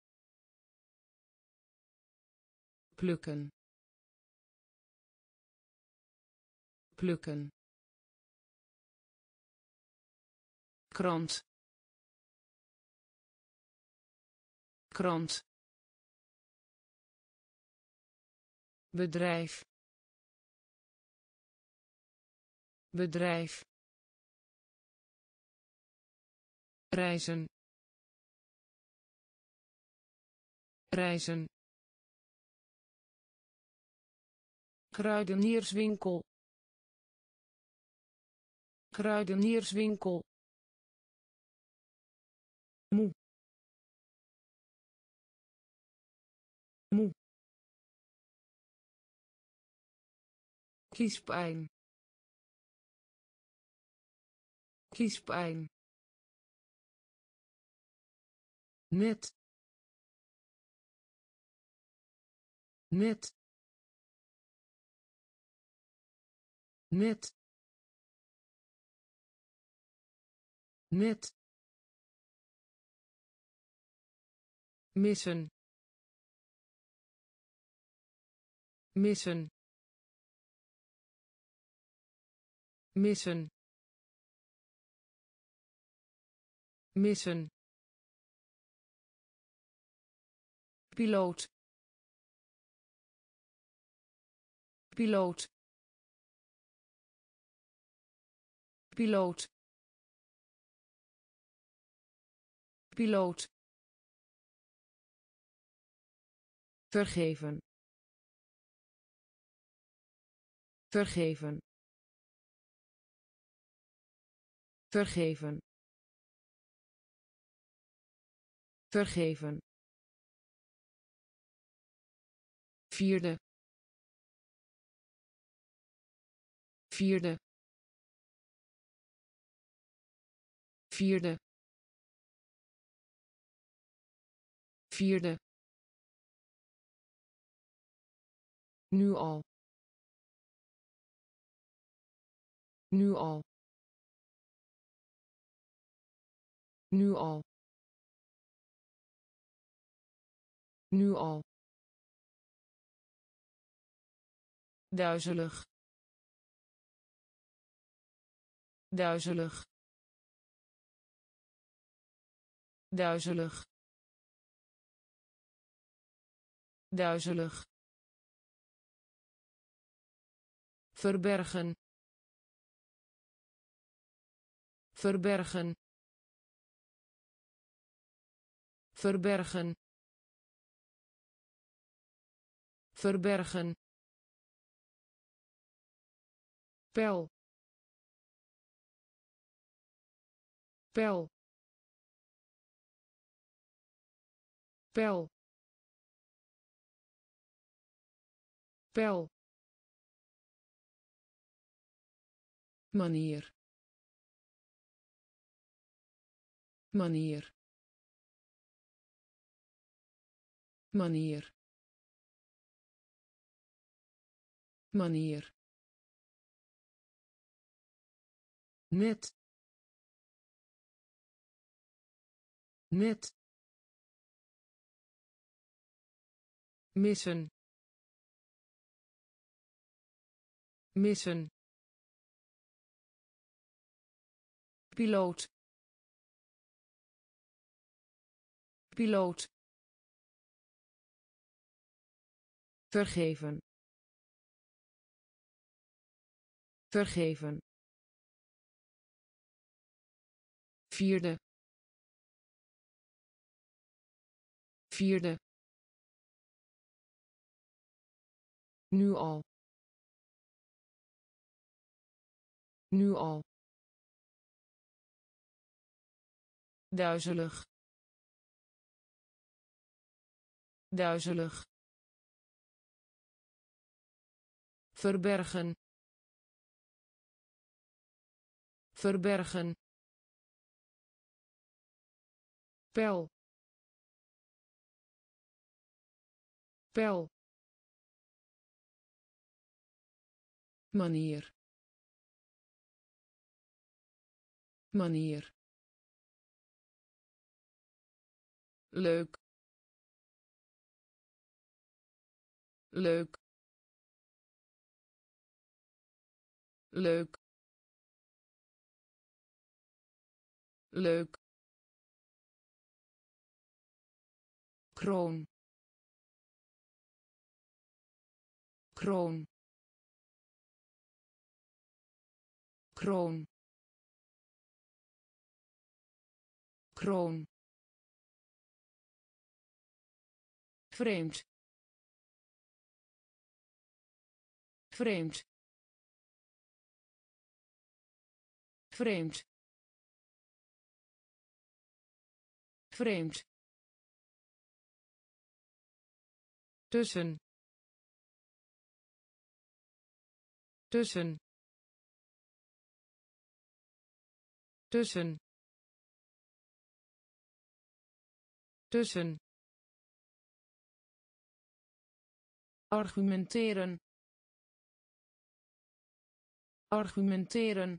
plukken, plukken, krant, krant, bedrijf, bedrijf, reizen, reizen, kruidenierswinkel, kruidenierswinkel, moe, moe, kiespijn, kiespijn, net, net, net, net, missen, missen, missen, missen, piloot, piloot, piloot, piloot, vergeven, vergeven, vergeven, vergeven, vierde, vierde, vierde, vierde, nu al, nu al, nu al, nu al, duizelig, duizelig, duizelig, duizelig, verbergen, verbergen, verbergen, verbergen, pijl, pijl, pijl, pijl, manier, manier, manier, manier, net, net, missen, missen, piloot, piloot, vergeven, vergeven, vierde, vierde, nu al, nu al, duizelig, duizelig, verbergen, verbergen, pijl, pijl, manier, manier, leuk, leuk, leuk, leuk, kroon, kroon, kroon, kroon, vreemd, vreemd, vreemd, vreemd, tussen, tussen, tussen, tussen, argumenteren, argumenteren,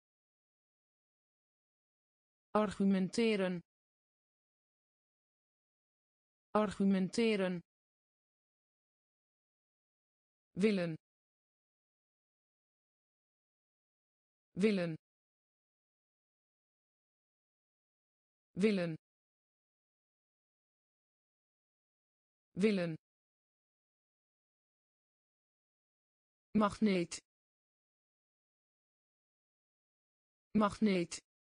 argumenteren, argumenteren, willen, willen, willen, willen, magneet, magneet,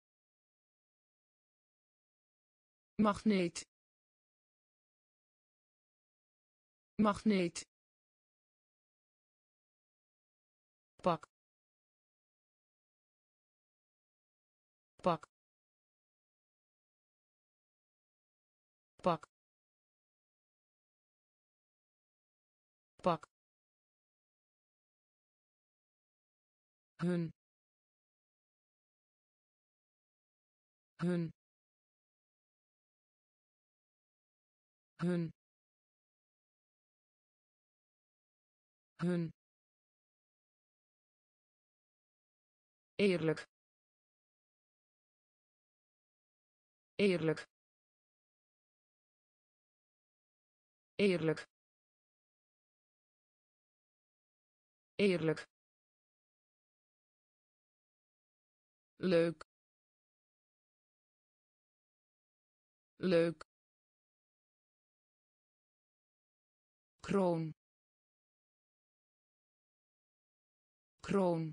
magneet, magneet, pak, pak, pak, pak, hun, hun, hun, hun, eerlijk, eerlijk, eerlijk, eerlijk, leuk, leuk, kroon, kroon,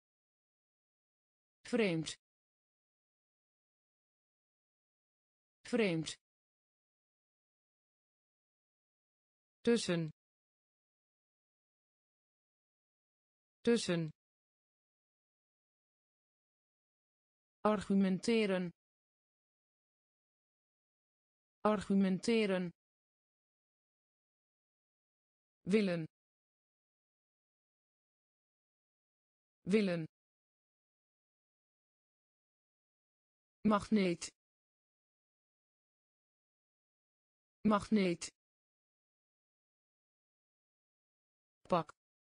vreemd, vreemd tussen tussen argumenteren argumenteren willen willen magneet magneet pak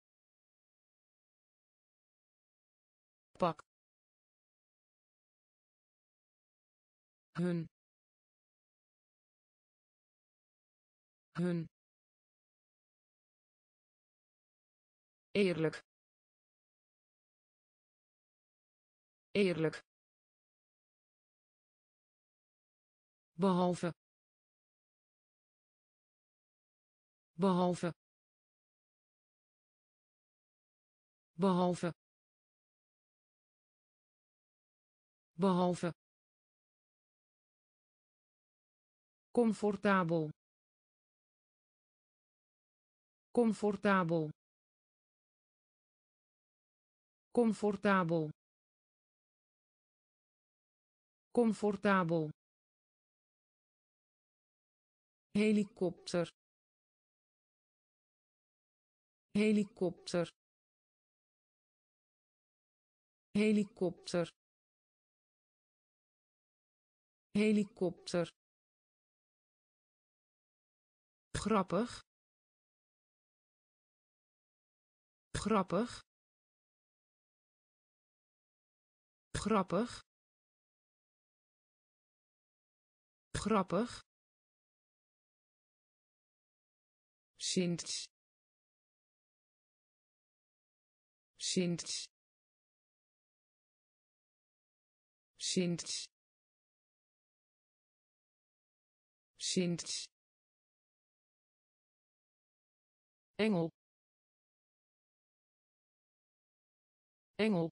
pak hun hun eerlijk eerlijk behalve behalve behalve behalve comfortabel comfortabel comfortabel comfortabel helikopter helikopter helikopter helikopter grappig grappig grappig grappig sinds sinds sinds sinds engel engel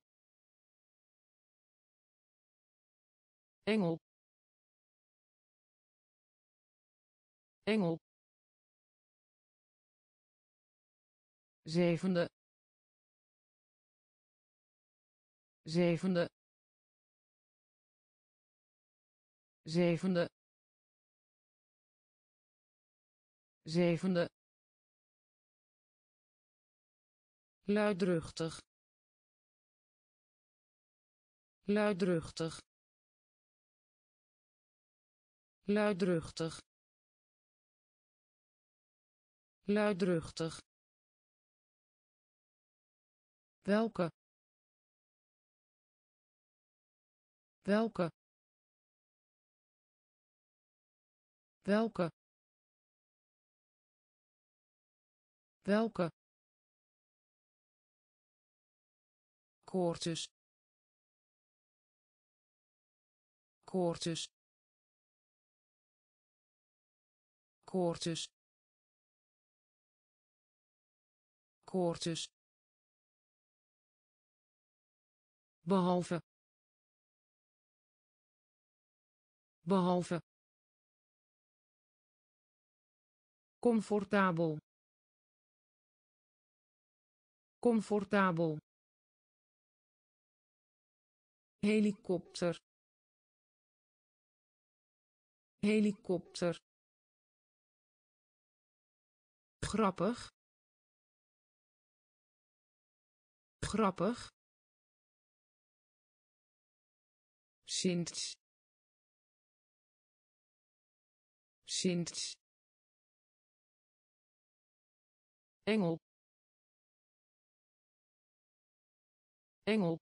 engel engel zevende zevende zevende zevende luidruchtig luidruchtig luidruchtig luidruchtig welke welke welke welke koortjes koortjes koortjes koortjes behalve behalve comfortabel comfortabel helikopter helikopter grappig grappig sinds sinds engel engel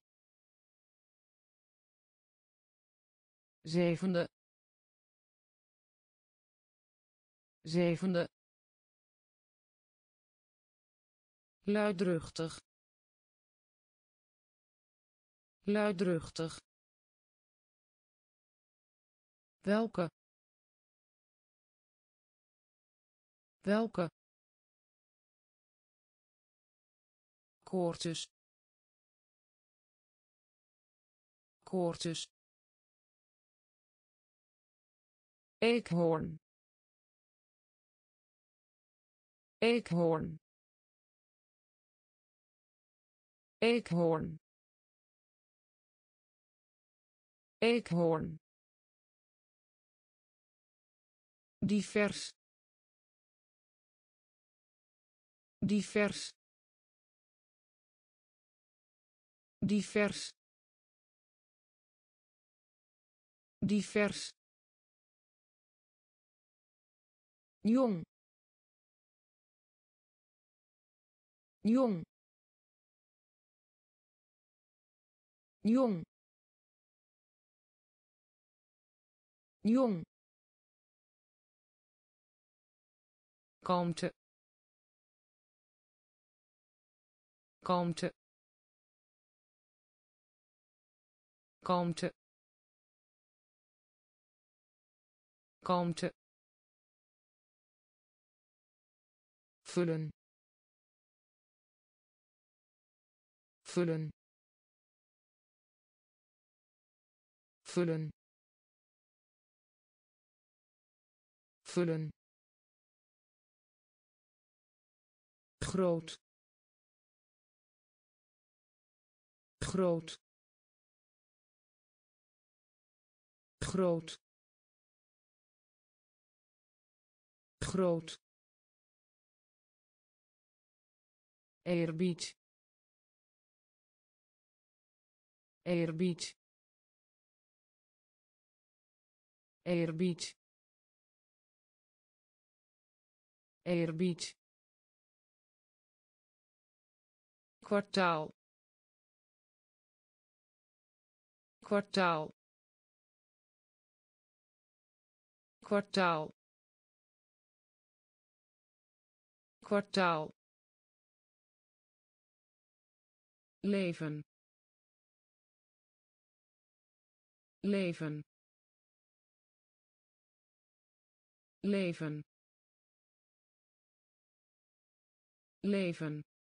zevende zevende luidruchtig luidruchtig welke welke koortjes koortjes eekhoorn eekhoorn eekhoorn eekhoorn divers divers divers divers jong jong jong jong kalmte kalmte kalmte kalmte vullen vullen vullen vullen groot groot groot groot eerbied eerbied eerbied eerbied kwartaal kwartaal kwartaal kwartaal leven leven leven leven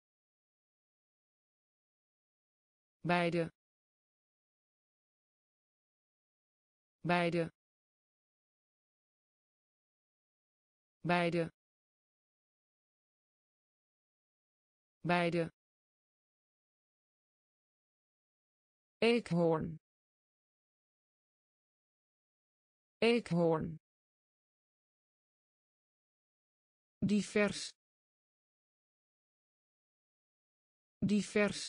beide beide beide beide eekhoorn eekhoorn divers divers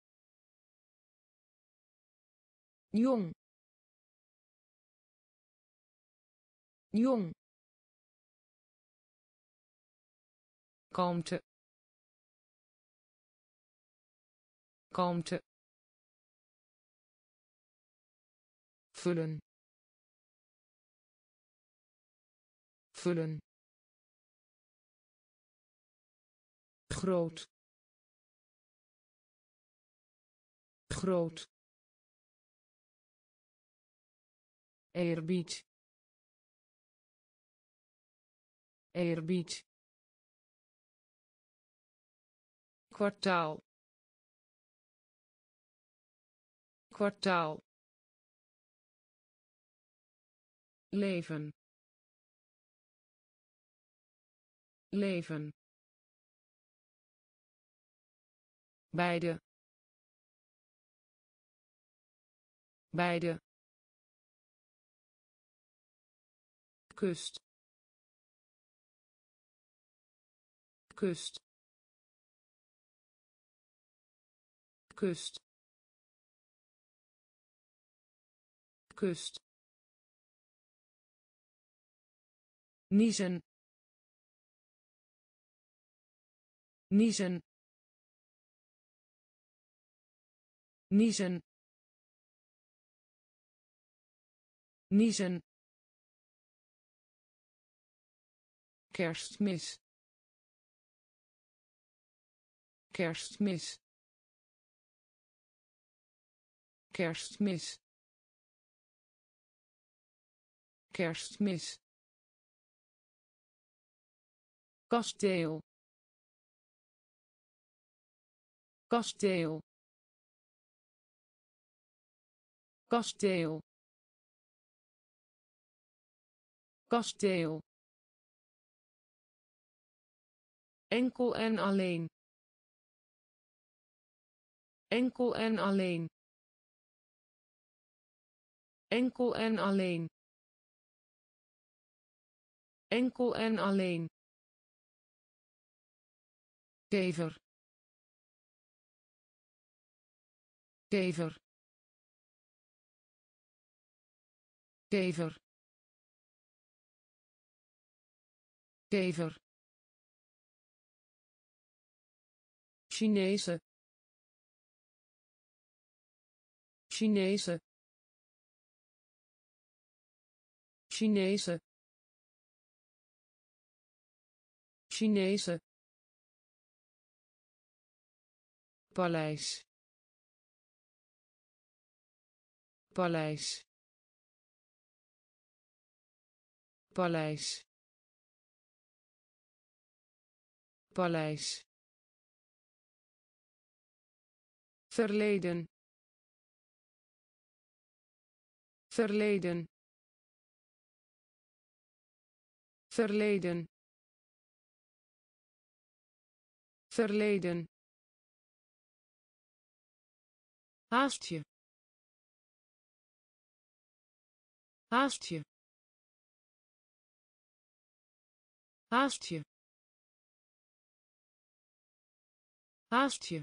jong jong kalmte kalmte vullen vullen groot groot eerbied eerbied kwartaal kwartaal leven leven beide beide kust kust kust kust niezen niezen niezen niezen kerstmis kerstmis kerstmis kerstmis kasteel kasteel kasteel kasteel, enkel en alleen, enkel en alleen, enkel en alleen, enkel en alleen, kever, kever, kever, kever, Chinese, Chinese, Chinese, Chinese, paleis, paleis, paleis, paleis, verleden, verleden, verleden, verleden, haastje, haastje, haastje, haastje,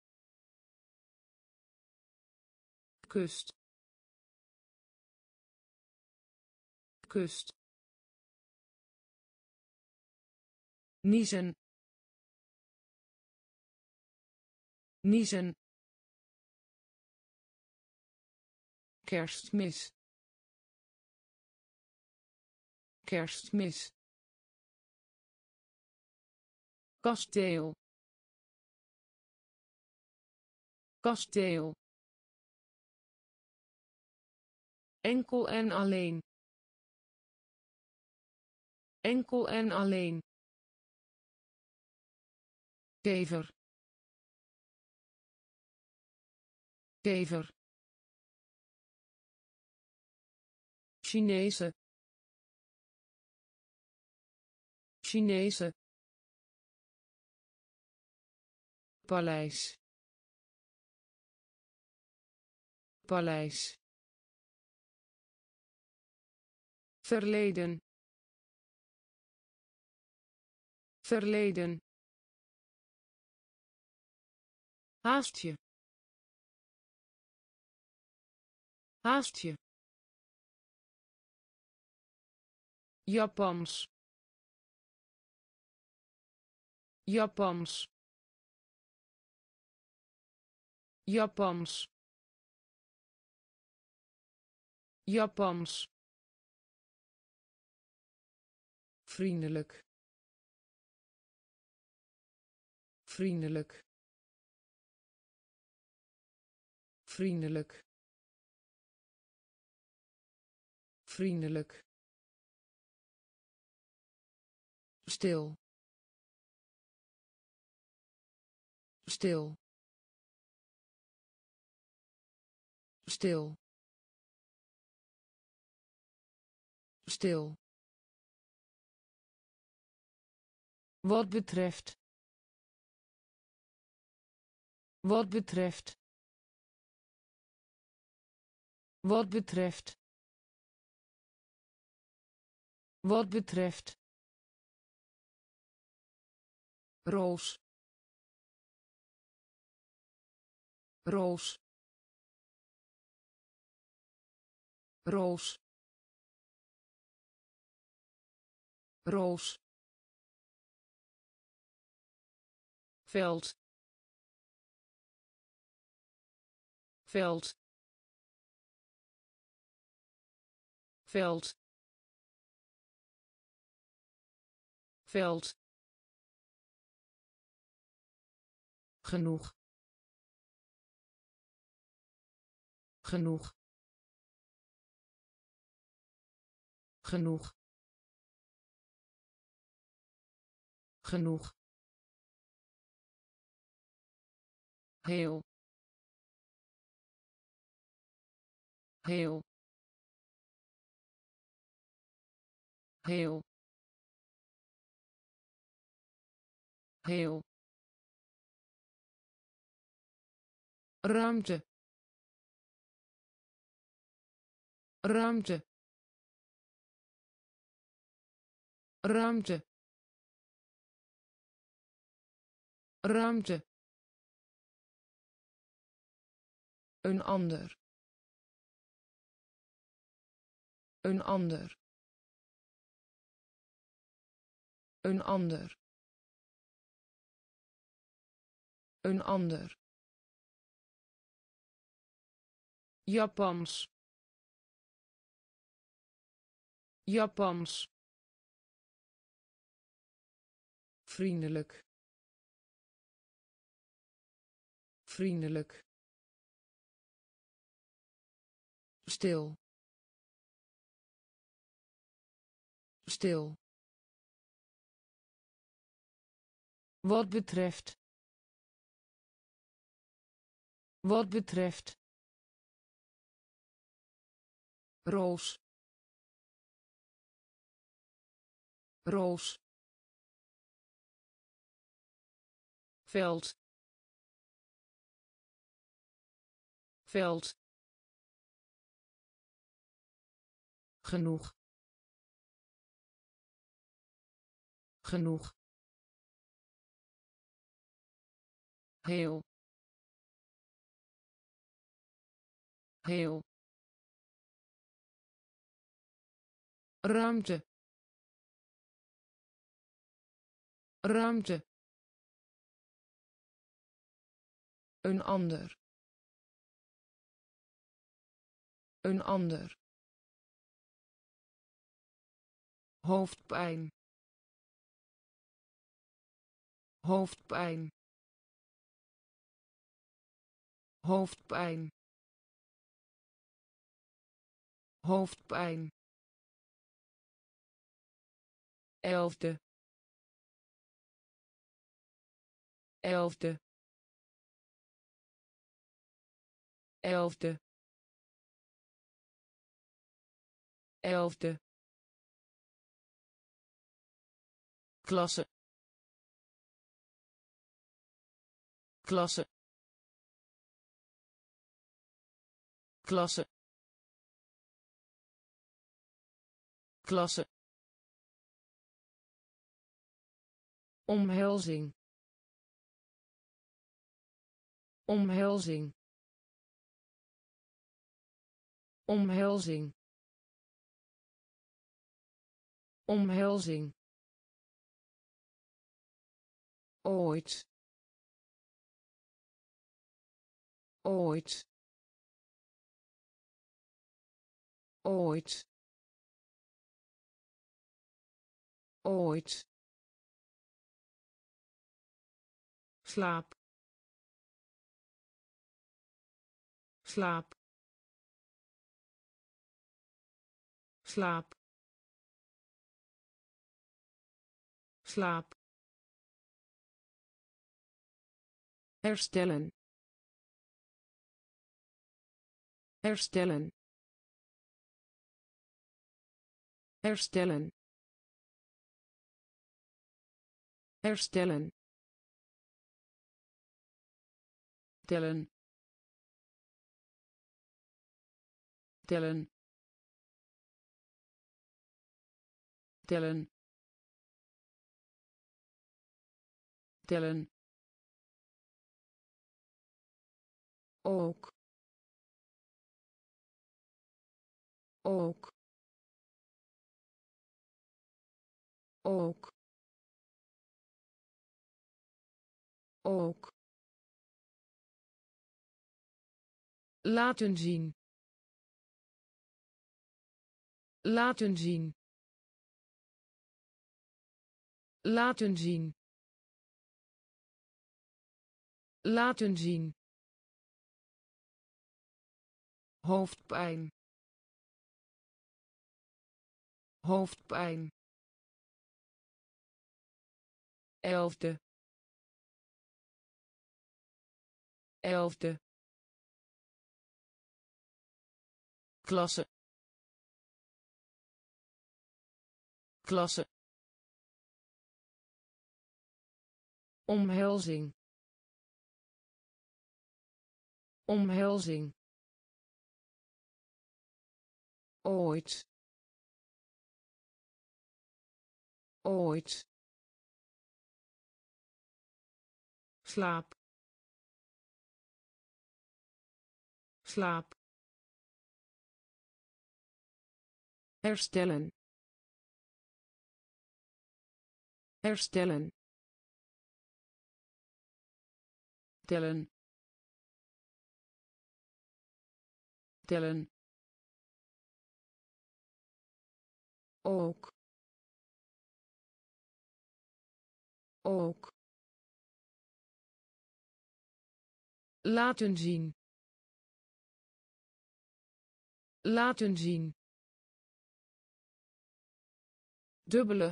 kust, kust, niezen, niezen, kerstmis, kerstmis, kasteel, kasteel, enkel en alleen, enkel en alleen, kever, kever, Chinese, Chinese, paleis, paleis, verleden, verleden, haastje, haastje, Japans, Japans, Japans, Japans, vriendelijk, vriendelijk, vriendelijk, vriendelijk, stil, stil, stil, stil, wat betreft, wat betreft, wat betreft, wat betreft, roos, roos, roos, roos, veld, veld, veld, veld, genoeg, genoeg, genoeg, genoeg, heel, heel, heel, heel, ruimte, ruimte, ruimte, ruimte, een ander, een ander, een ander, een ander, Japans, Japans, vriendelijk, vriendelijk, stil, stil, wat betreft, wat betreft, roos, roos, veld, veld, genoeg, genoeg, heel, heel, ruimte, ruimte, een ander, een ander, hoofdpijn, hoofdpijn, hoofdpijn, hoofdpijn, elfde, elfde, elfde, elfde, klasse, klasse, klasse, klasse, omhelzing, omhelzing, omhelzing, omhelzing, ooit, ooit, ooit, ooit, slaap, slaap, slaap, slaap, herstellen, herstellen, herstellen, herstellen, tellen, tellen, tellen, tellen, ook, ook, ook, ook, laten zien, laten zien, laten zien, laten zien, hoofdpijn, hoofdpijn, elfde, elfde, klasse, klasse, omhelzing, omhelzing, ooit, ooit, slaap, slaap, herstellen, herstellen, tellen, tellen, ook, ook, laten zien, laten zien, dubbele,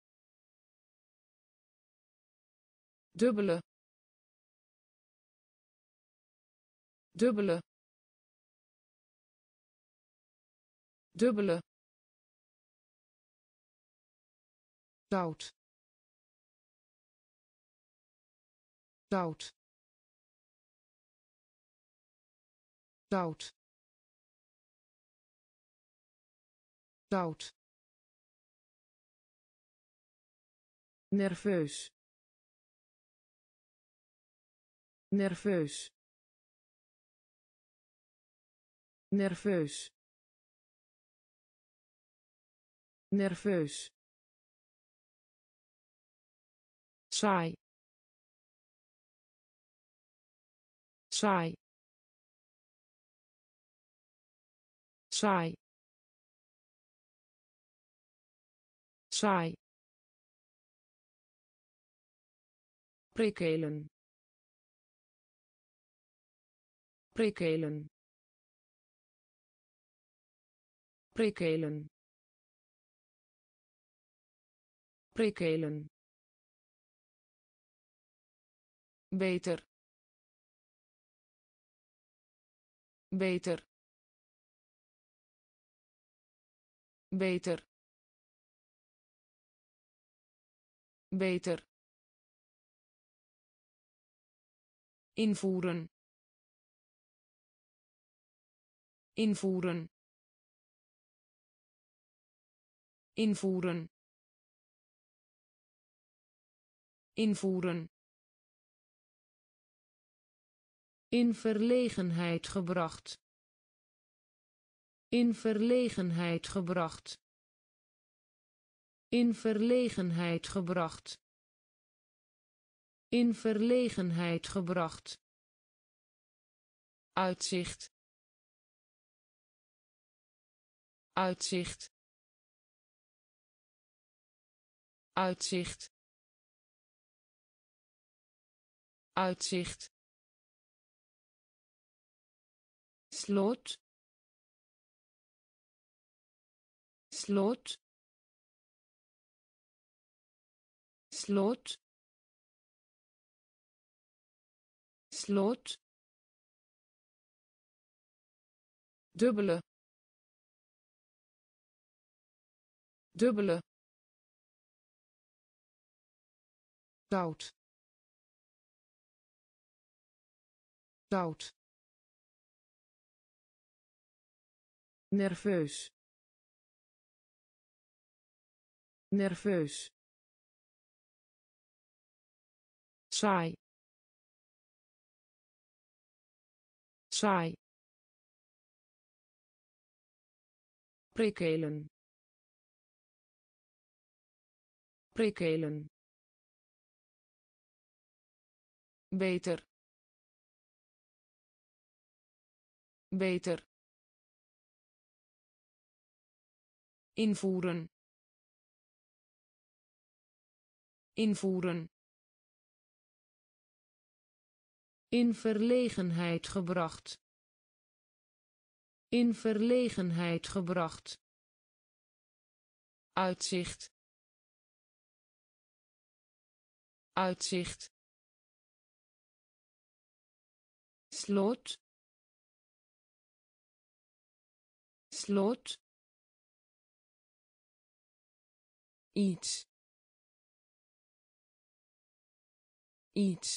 dubbele, dubbele, dubbele, zout, zout, zout, zout, nerveus, nerveus, nerveus, nerveus, saai, saai, saai, saai, prikkelen, prikkelen, prikkelen, prikkelen, beter, beter, beter, beter, invoeren, invoeren, invoeren, invoeren, in verlegenheid gebracht, in verlegenheid gebracht, in verlegenheid gebracht, in verlegenheid gebracht, uitzicht, uitzicht, uitzicht, uitzicht, slot, slot, slot, slot, dubbele, dubbele, zout, zout, nerveus, nerveus, saai, saai, prikkelen, prikkelen, beter, beter, invoeren, invoeren, in verlegenheid gebracht, in verlegenheid gebracht, uitzicht, uitzicht, slot, slot, iets iets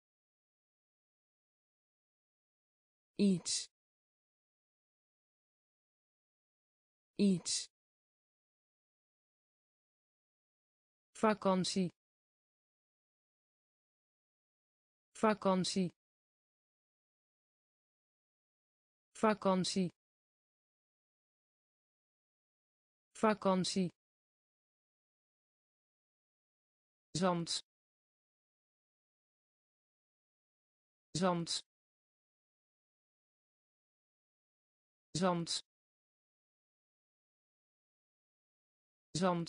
iets iets vakantie vakantie vakantie vakantie zand zand zand zand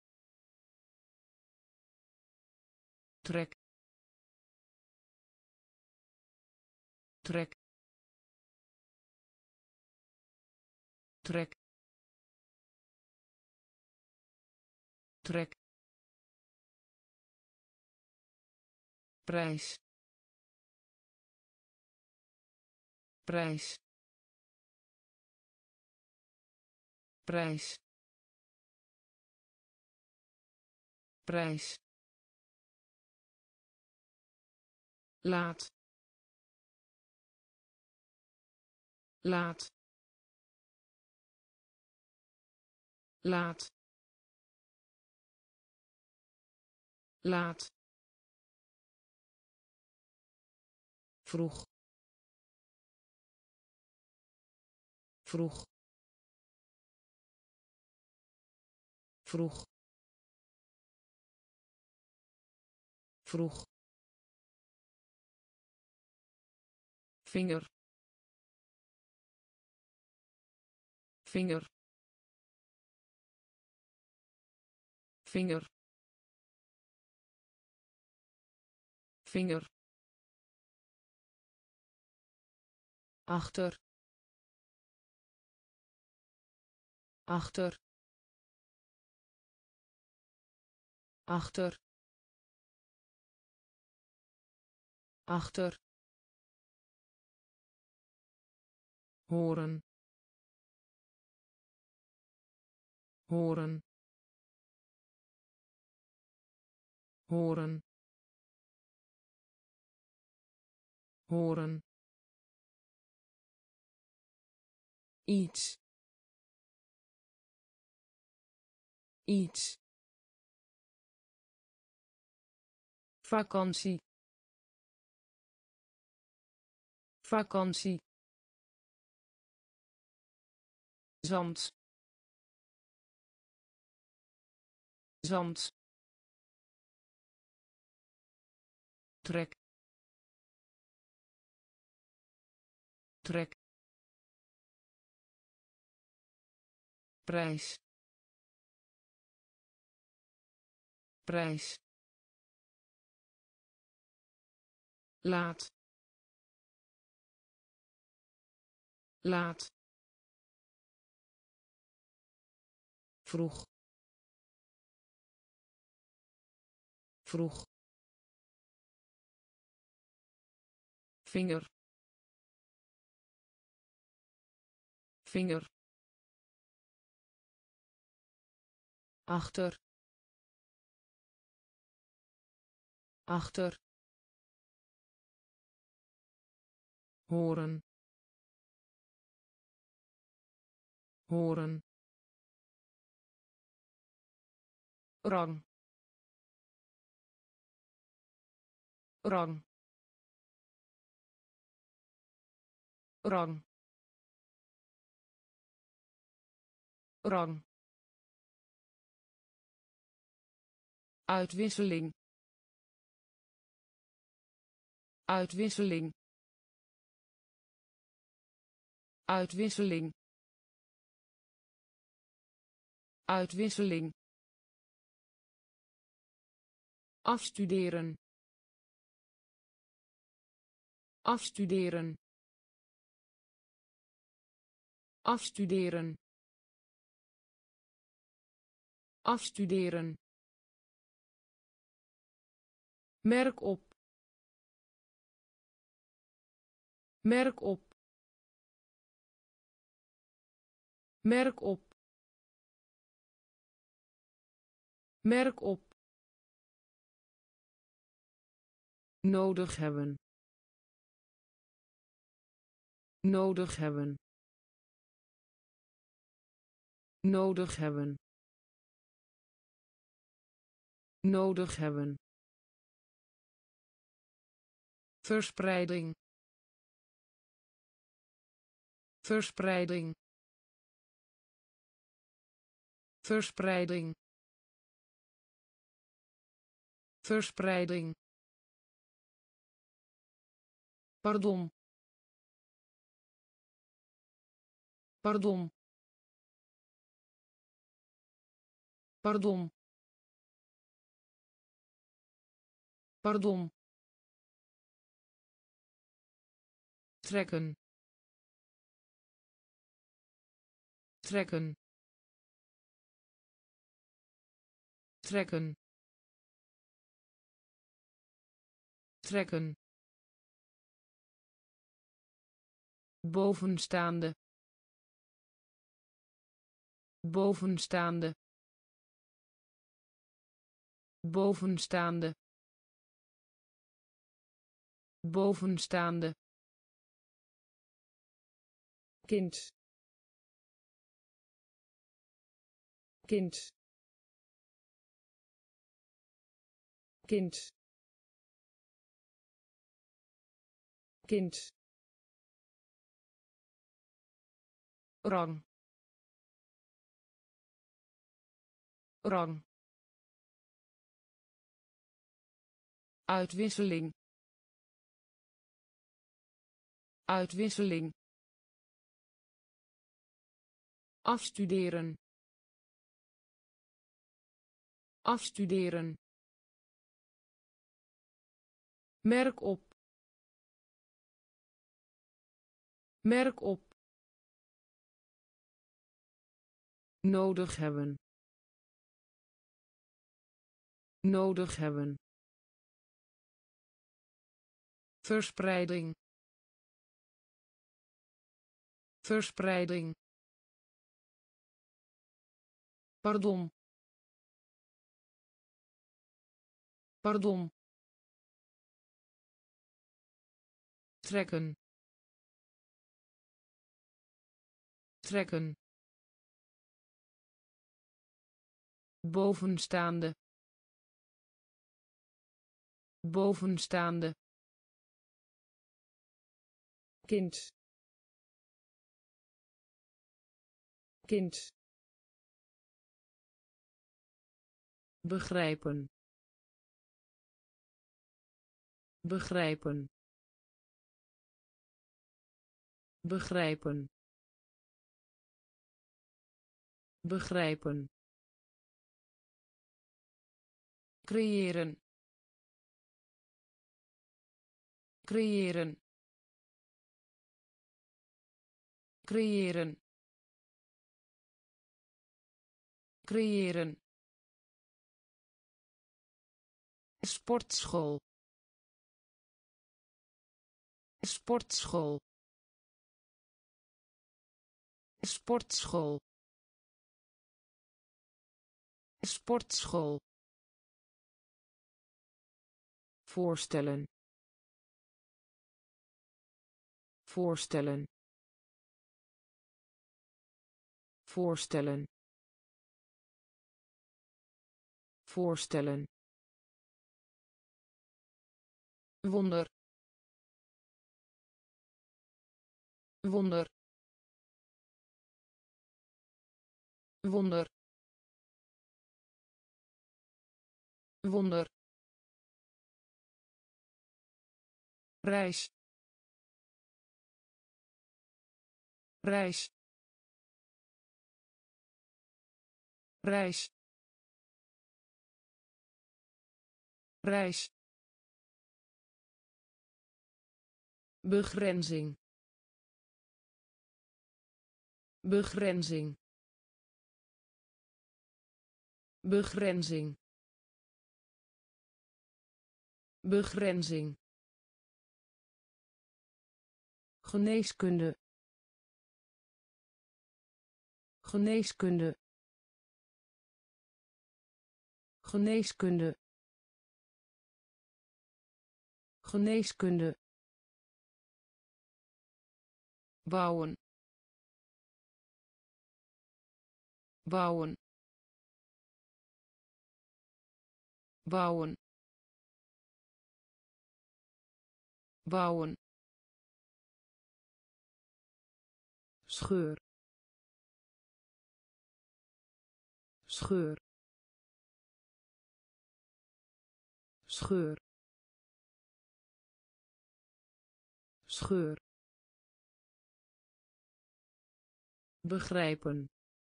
trek trek trek trek prijs prijs prijs prijs laat laat laat laat vroeg vroeg vroeg vroeg vinger vinger vinger vinger achter achter achter achter horen horen horen horen iets iets vakantie vakantie zand zand trek trek prijs prijs laat laat vroeg vroeg vinger vinger achter achter horen horen rang rang rang rang uitwisseling uitwisseling uitwisseling uitwisseling afstuderen afstuderen afstuderen afstuderen merk op merk op merk op Merk op. Nodig hebben. Nodig hebben. Nodig hebben. Nodig hebben. Verspreiding. Verspreiding. Verspreiding. Verspreiding. Pardon. Pardon. Pardon. Pardon. Trekken. Trekken. Trekken. Trekken. Bovenstaande. Bovenstaande. Bovenstaande. Bovenstaande. Kind. Kind. Kind. Kind. Rang. Rang. Uitwisseling. Uitwisseling. Afstuderen. Afstuderen. Merk op. Merk op. Nodig hebben. Nodig hebben. Verspreiding. Verspreiding. Pardon. Pardon. Trekken. Trekken. Bovenstaande. Bovenstaande. Kind. Kind. Begrijpen. Begrijpen. Begrijpen. Begrijpen. Creëren. Creëren. Creëren. Creëren. Sportschool. Sportschool. Sportschool. Sportschool. Voorstellen. Voorstellen. Voorstellen. Voorstellen. Wonder. Wonder. Wonder. Wonder. Reis. Reis. Reis. Reis. Begrenzing. Begrenzing. Begrenzing. Begrenzing. Geneeskunde. Geneeskunde. geneeskunde, geneeskunde, bouwen, bouwen, bouwen, bouwen, scheur, scheur, scheur, scheur, begrijpen,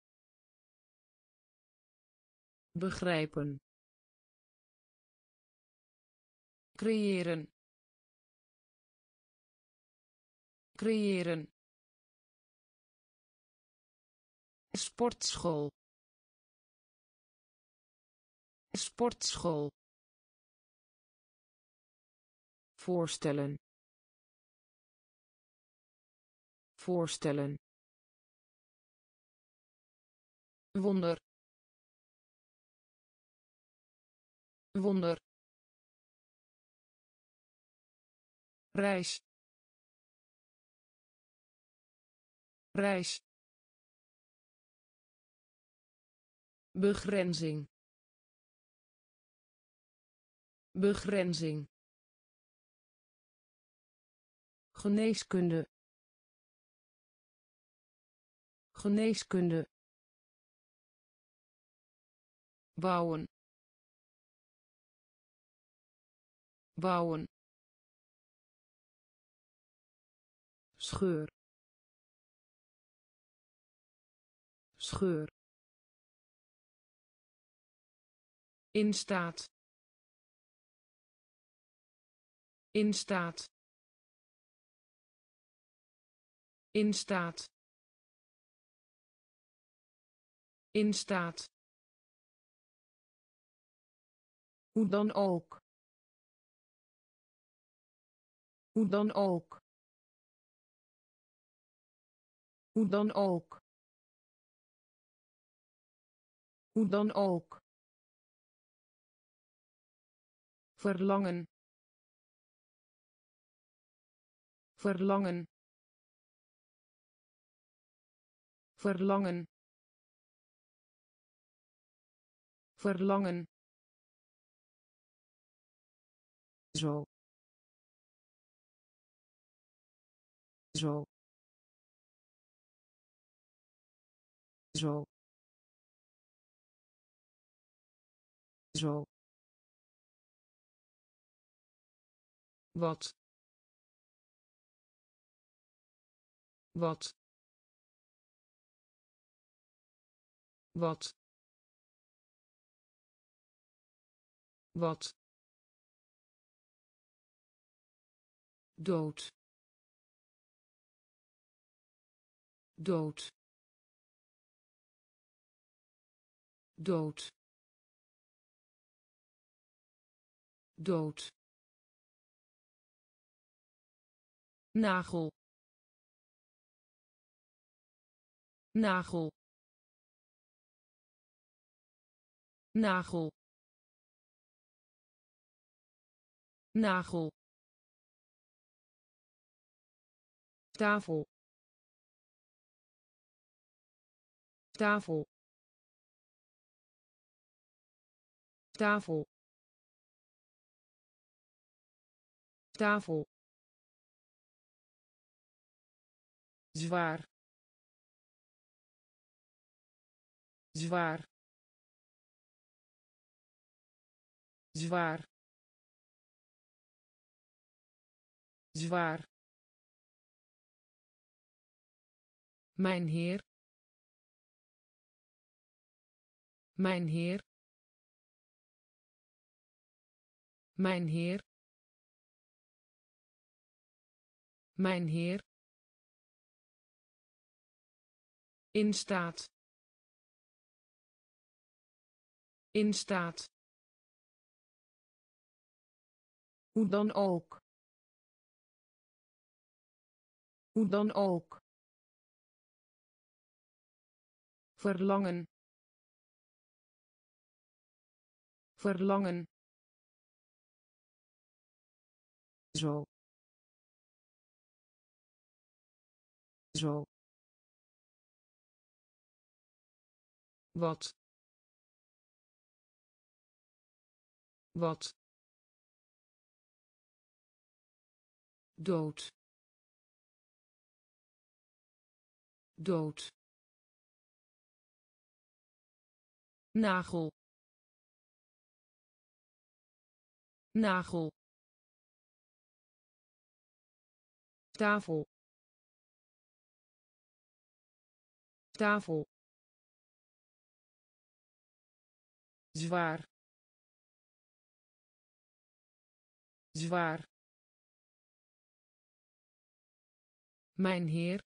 begrijpen, creëren, creëren, sportschool, sportschool, voorstellen, voorstellen, wonder, wonder, reis, reis, begrenzing, begrenzing, geneeskunde, geneeskunde, bouwen, bouwen, scheur, scheur, in staat, in staat, in staat, in staat, hoe dan ook, hoe dan ook, hoe dan ook, hoe dan ook, verlangen, verlangen, verlangen, verlangen, zo, zo, zo, zo, wat, wat, wat, wat, dood, dood, dood, dood, nagel, nagel, nagel, nagel, tafel, tafel, tafel, tafel, zwaar, zwaar, zwaar, zwaar, mijn heer, mijn heer, mijn heer, mijn heer, in staat, in staat, hoe dan ook, hoe dan ook, verlangen, verlangen, zo, zo, wat, wat, dood, dood, nagel, nagel, tafel, tafel, zwaar, zwaar, mijn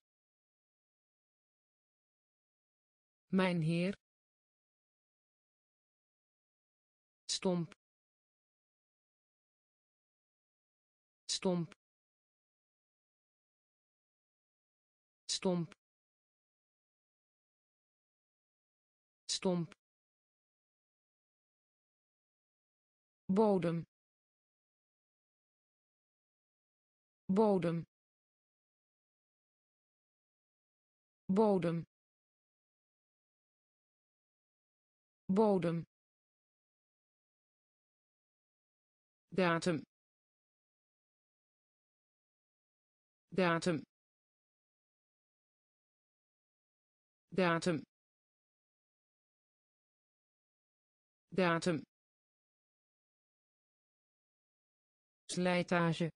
heer, stomp, stomp, stomp, stomp, bodem, bodem, bodem, bodem, datum, datum, datum, datum, slijtage,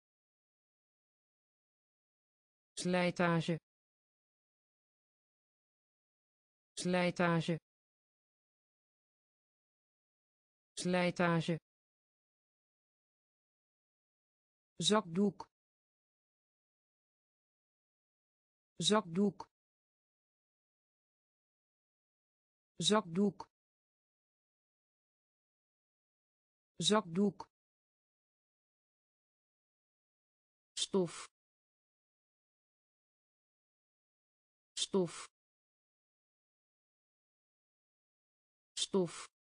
slijtage, slijtage, slijtage, zakdoek, zakdoek, zakdoek, zakdoek, stof, stof, stof,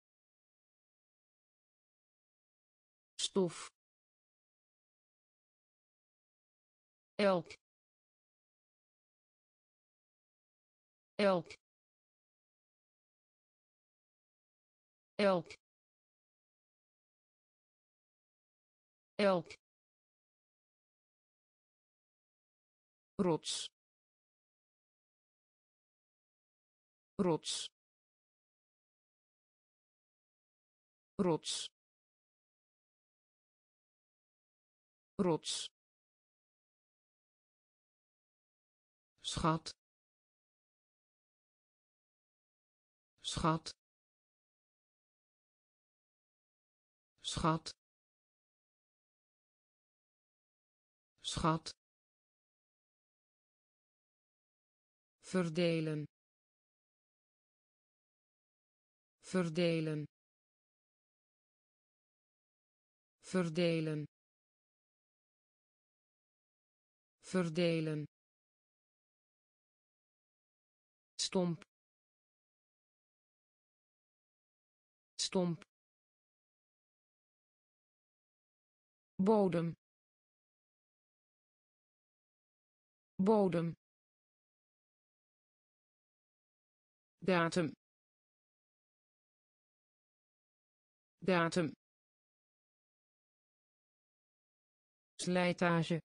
stof, elk, elk, elk, elk, rots, rots, rots, rots, schat, schat, schat, schat, verdelen, verdelen, verdelen, verdelen, stomp, stomp, bodem, bodem, datum, datum, slijtage,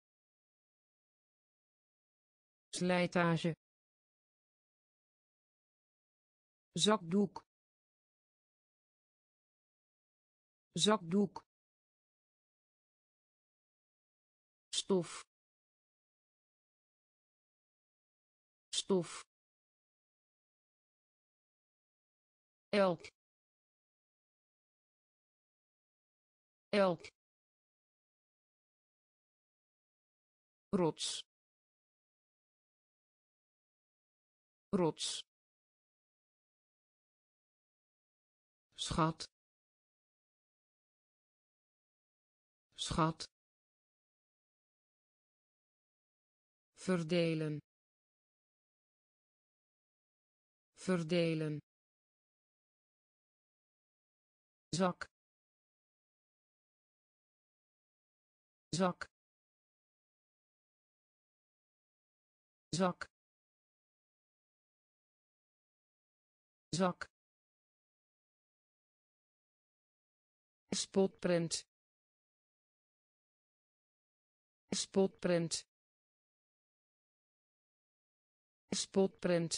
slijtage, zakdoek, zakdoek, stof, stof, elk, elk, rots, rots, schat, schat, verdelen, verdelen, zak, zak, zak, zak, spotprint, spotprint, spotprint,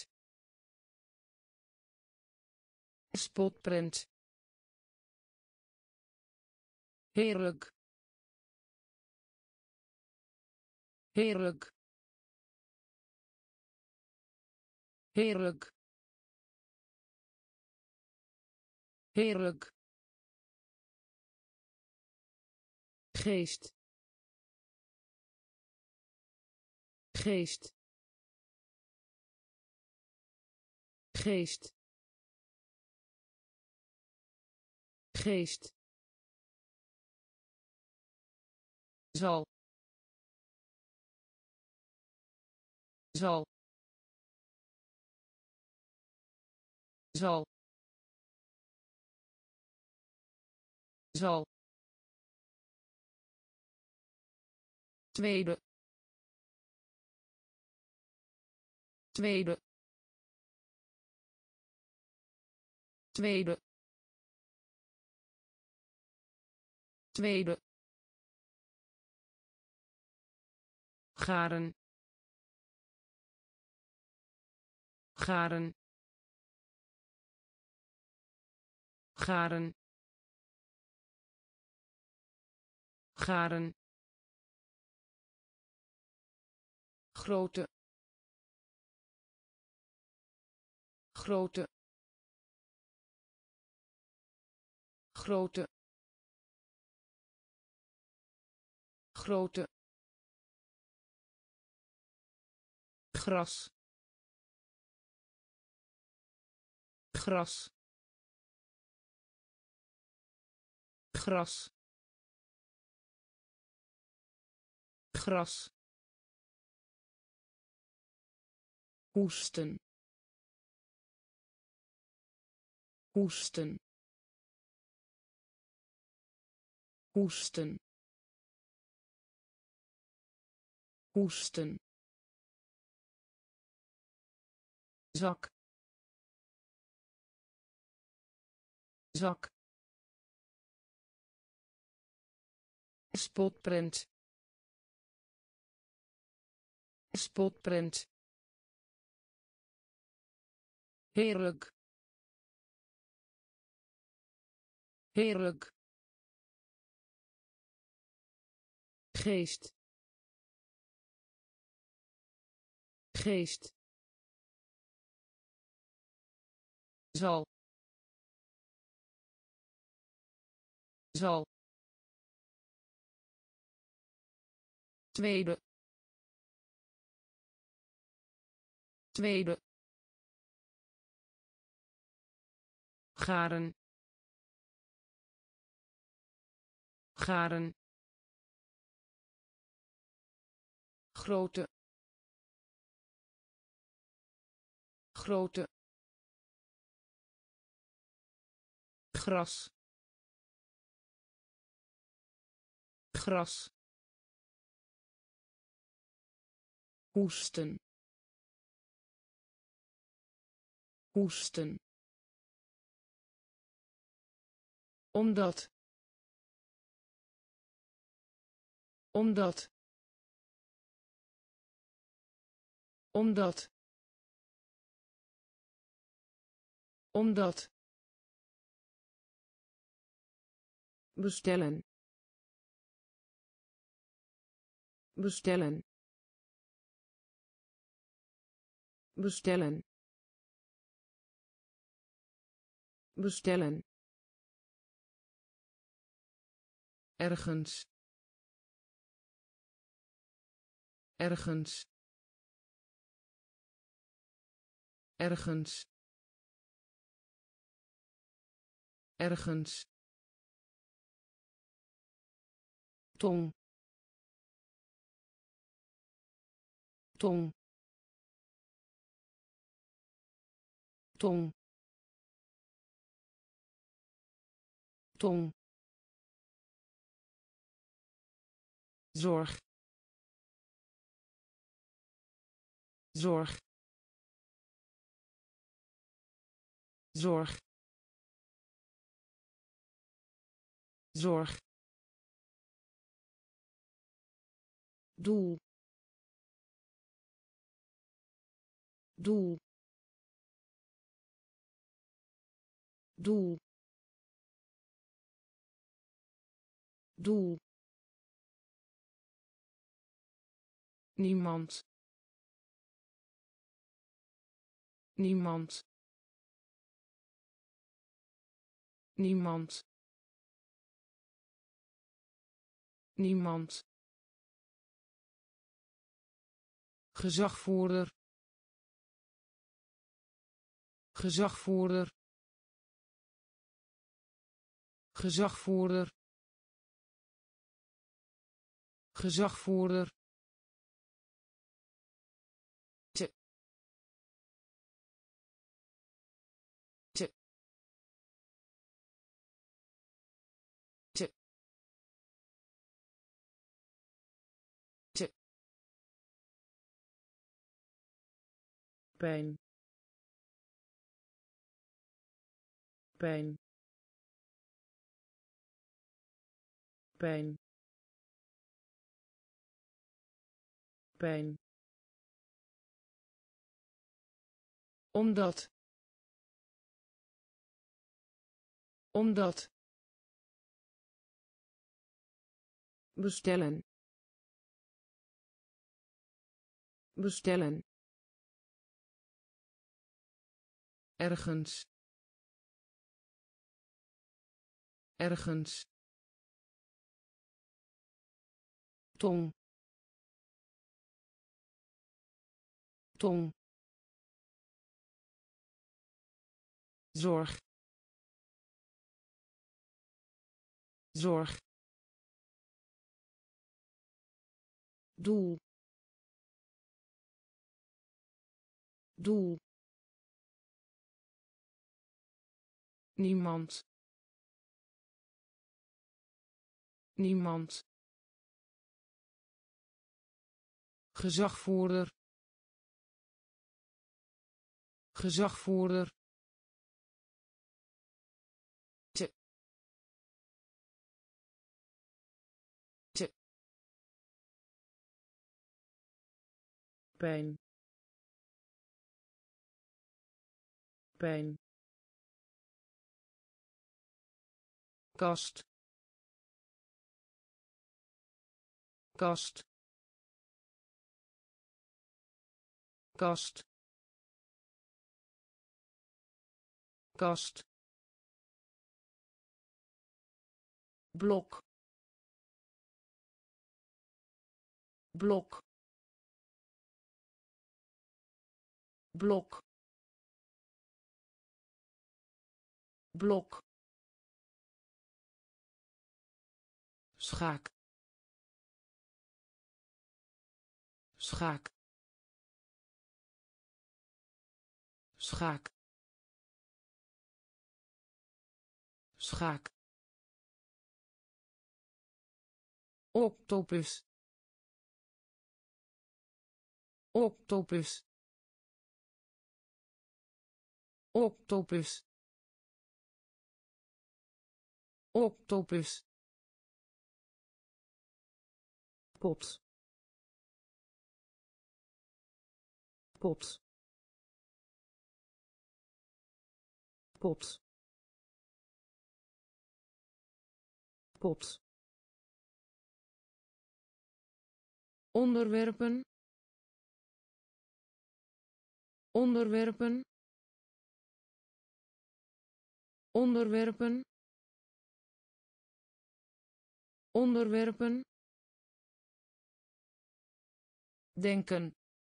spotprint, heerlijk, heerlijk, heerlijk, heerlijk, geest, geest, geest, geest, zal, zal, zal, zal, tweede, tweede, tweede, tweede, garen, garen, garen, garen, grote, grote, grote, grote, gras, gras, gras, gras, hoesten, hoesten, hoesten, hoesten, zak, zak, spotprint, spotprint, heerlijk, heerlijk, geest, geest, zal, zal, tweede, tweede, garen, garen, grote, grote, gras, gras, hoesten, hoesten, omdat, omdat, omdat, omdat, bestellen, bestellen, bestellen, bestellen, ergens, ergens, ergens, ergens, tong, tong, tong, tong, zorg, zorg, zorg, zorg, doel, doel, doel, doel, niemand, niemand, niemand, niemand, gezagvoerder, gezagvoerder, gezagvoerder, gezagvoerder, te, te, te, te, pijn, pijn, pijn, pijn, omdat, omdat, bestellen, bestellen, ergens, ergens, tong, tong, zorg, zorg, doel, doel, niemand, niemand, gezagvoerder, gezagvoerder, te, te, pijn, pijn, kast, kast, kast, kast, blok, blok, blok, blok, schaak, schaak, schaak, schaak, octopus, octopus, octopus, octopus, pot, pot, pot, pot, onderwerpen, onderwerpen, onderwerpen, onderwerpen, denken,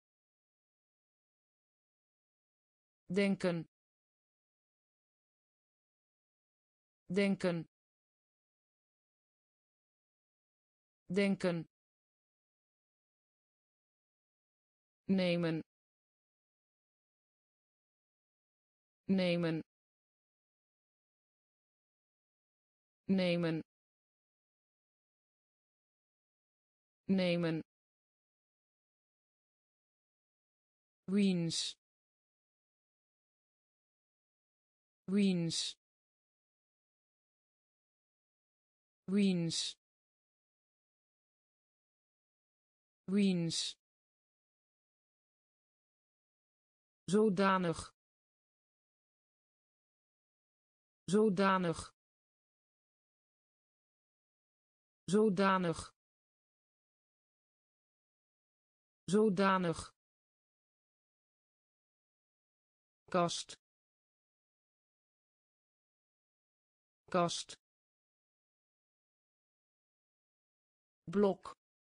denken, denken, denken, nemen, nemen, nemen, nemen, wiens, wiens, wiens, wiens, zodanig, zodanig, zodanig, zodanig, kast, kast, blok,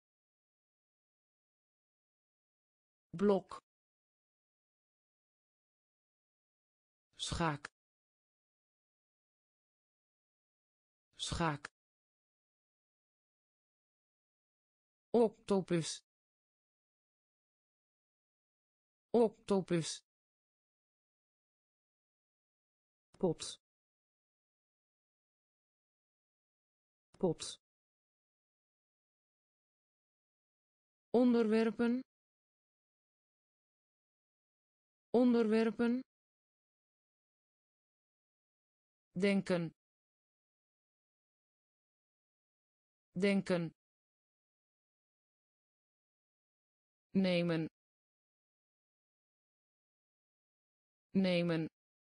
blok, schaak, schaak, octopus, octopus, pot, pot, onderwerpen, onderwerpen, denken, denken, nemen, nemen,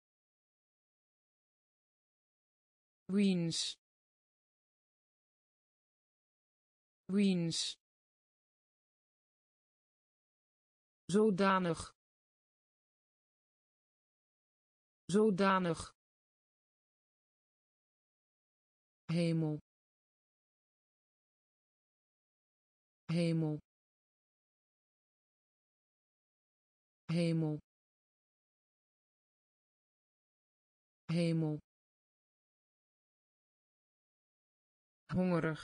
wiens, wiens, zodanig, zodanig, hemel, hemel, hemel, hemel, hongerig,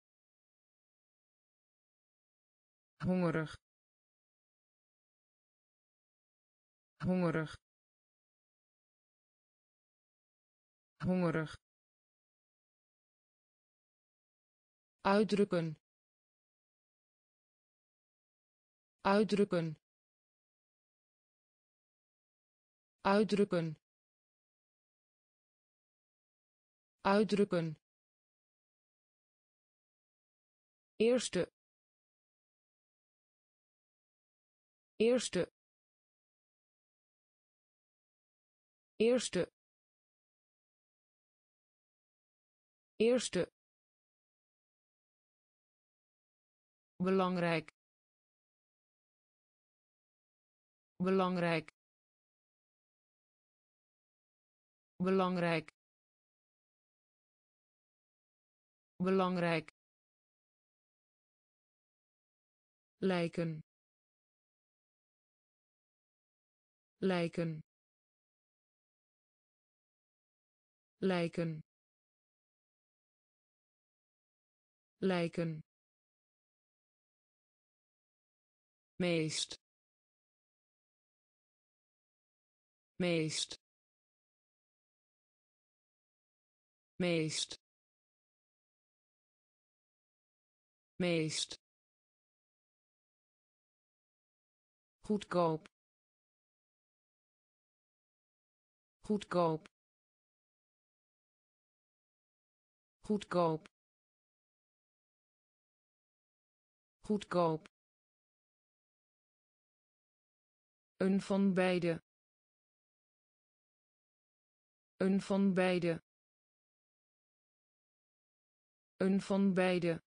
hongerig, hongerig, hongerig, uitdrukken, uitdrukken, uitdrukken, uitdrukken, eerste, eerste, eerste, eerste, belangrijk, belangrijk, belangrijk, belangrijk, lijken, lijken, lijken, lijken, meest, meest, meest, meest, goedkoop, goedkoop, goedkoop, goedkoop, een van beide, een van beide, een van beide,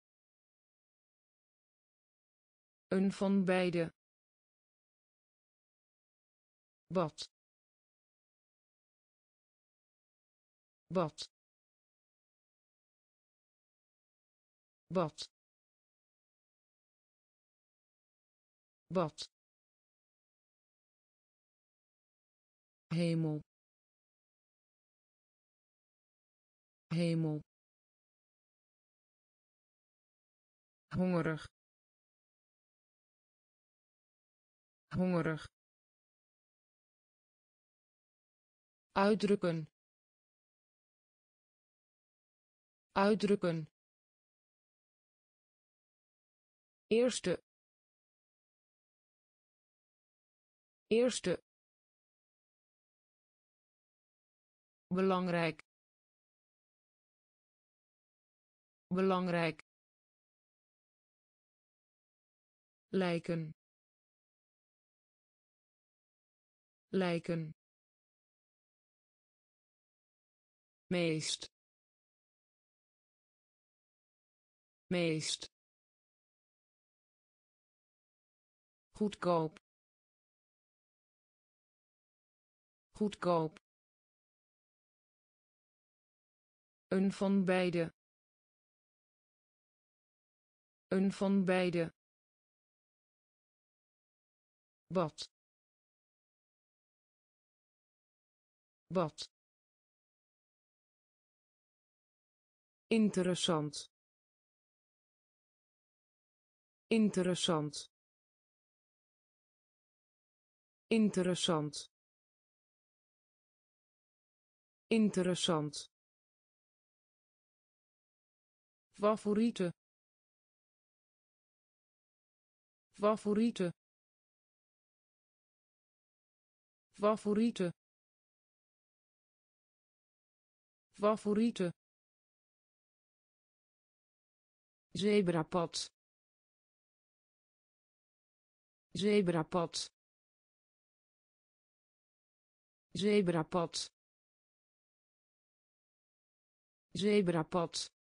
een van beide, bad, bad, bad, bad, hemel, hemel, hongerig, hongerig, uitdrukken, uitdrukken, eerste, eerste, belangrijk, belangrijk, lijken, lijken, meest, meest, goedkoop, goedkoop, een van beide, een van beide, bad, bad, interessant, interessant, interessant, interessant, favoriete, favoriete, favoriete, favoriete, zebrapad, zebrapad, zebrapad, zebrapad,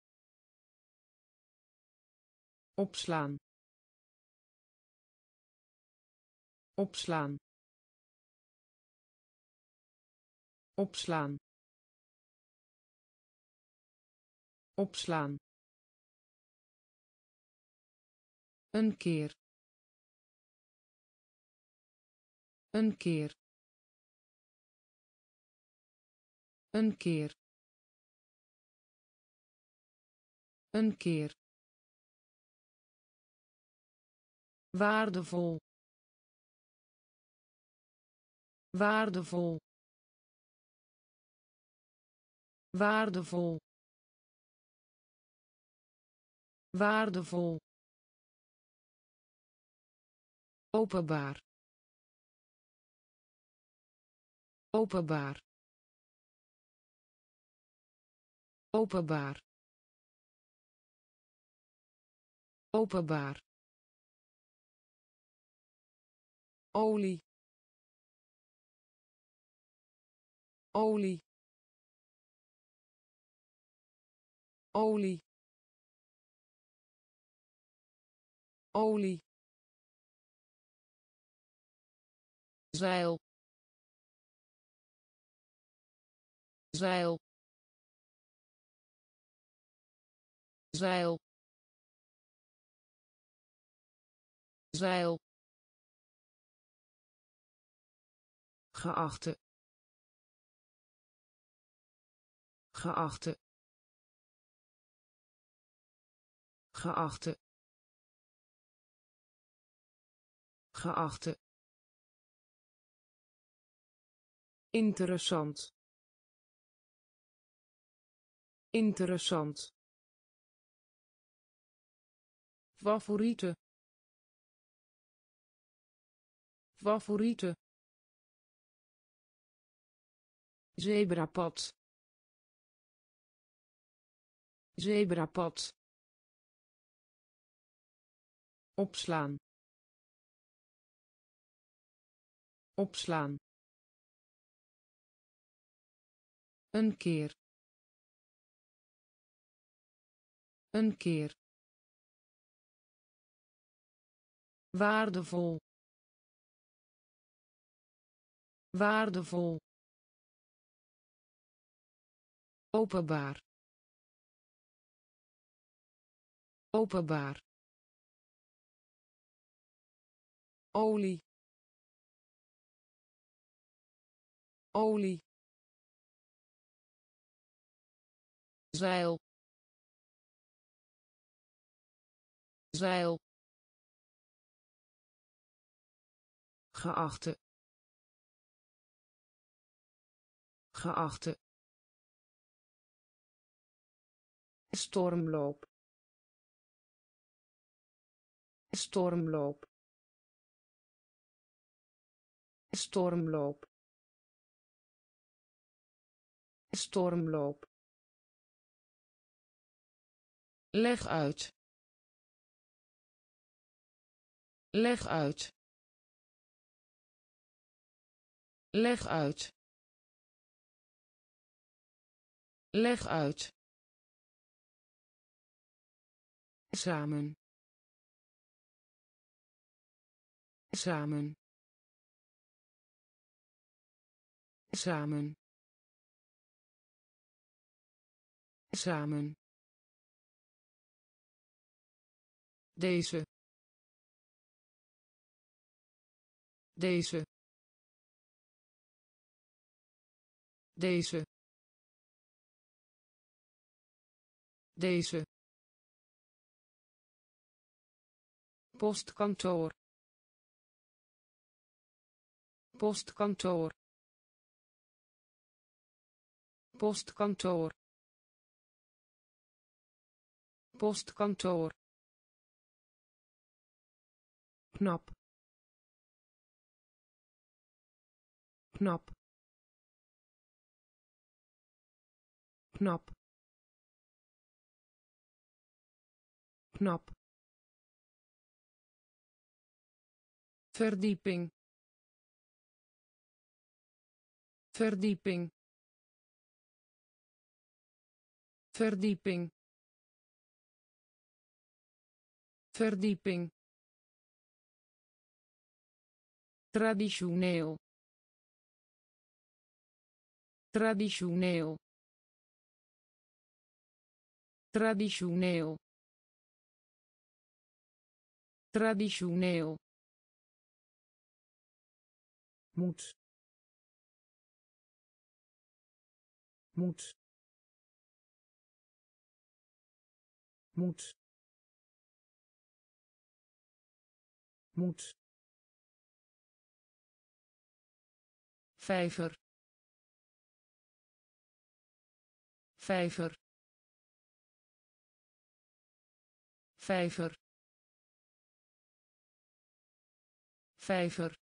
opslaan, opslaan, opslaan, opslaan, een keer, een keer, een keer, een keer, waardevol, waardevol, waardevol, waardevol, openbaar, openbaar, openbaar, openbaar, olie, olie, olie, olie, zeil, zeil, zeil, zeil, geachte, geachte, geachte, geachte, interessant, interessant, favoriete, favoriete, zebrapad, zebrapad, opslaan, opslaan, een keer, een keer, waardevol, waardevol, openbaar, openbaar, olie, olie, zeil, zeil, geachte, geachte, stormloop, stormloop, stormloop, stormloop. Leg uit. Leg uit. Leg uit. Leg uit. Samen. Samen. Samen. Samen. Deze. Deze. Deze. Deze. Postkantoor. Postkantoor. Postkantoor. Postkantoor. Knap. Knap. Knap. Knap. Verdieping. Verdieping. Verdieping. Verdieping. Traditioneel. Traditioneel. Traditioneel. Traditioneel. Moet. Moet. Moet. Moet. Vijver. Vijver. Vijver. Vijver.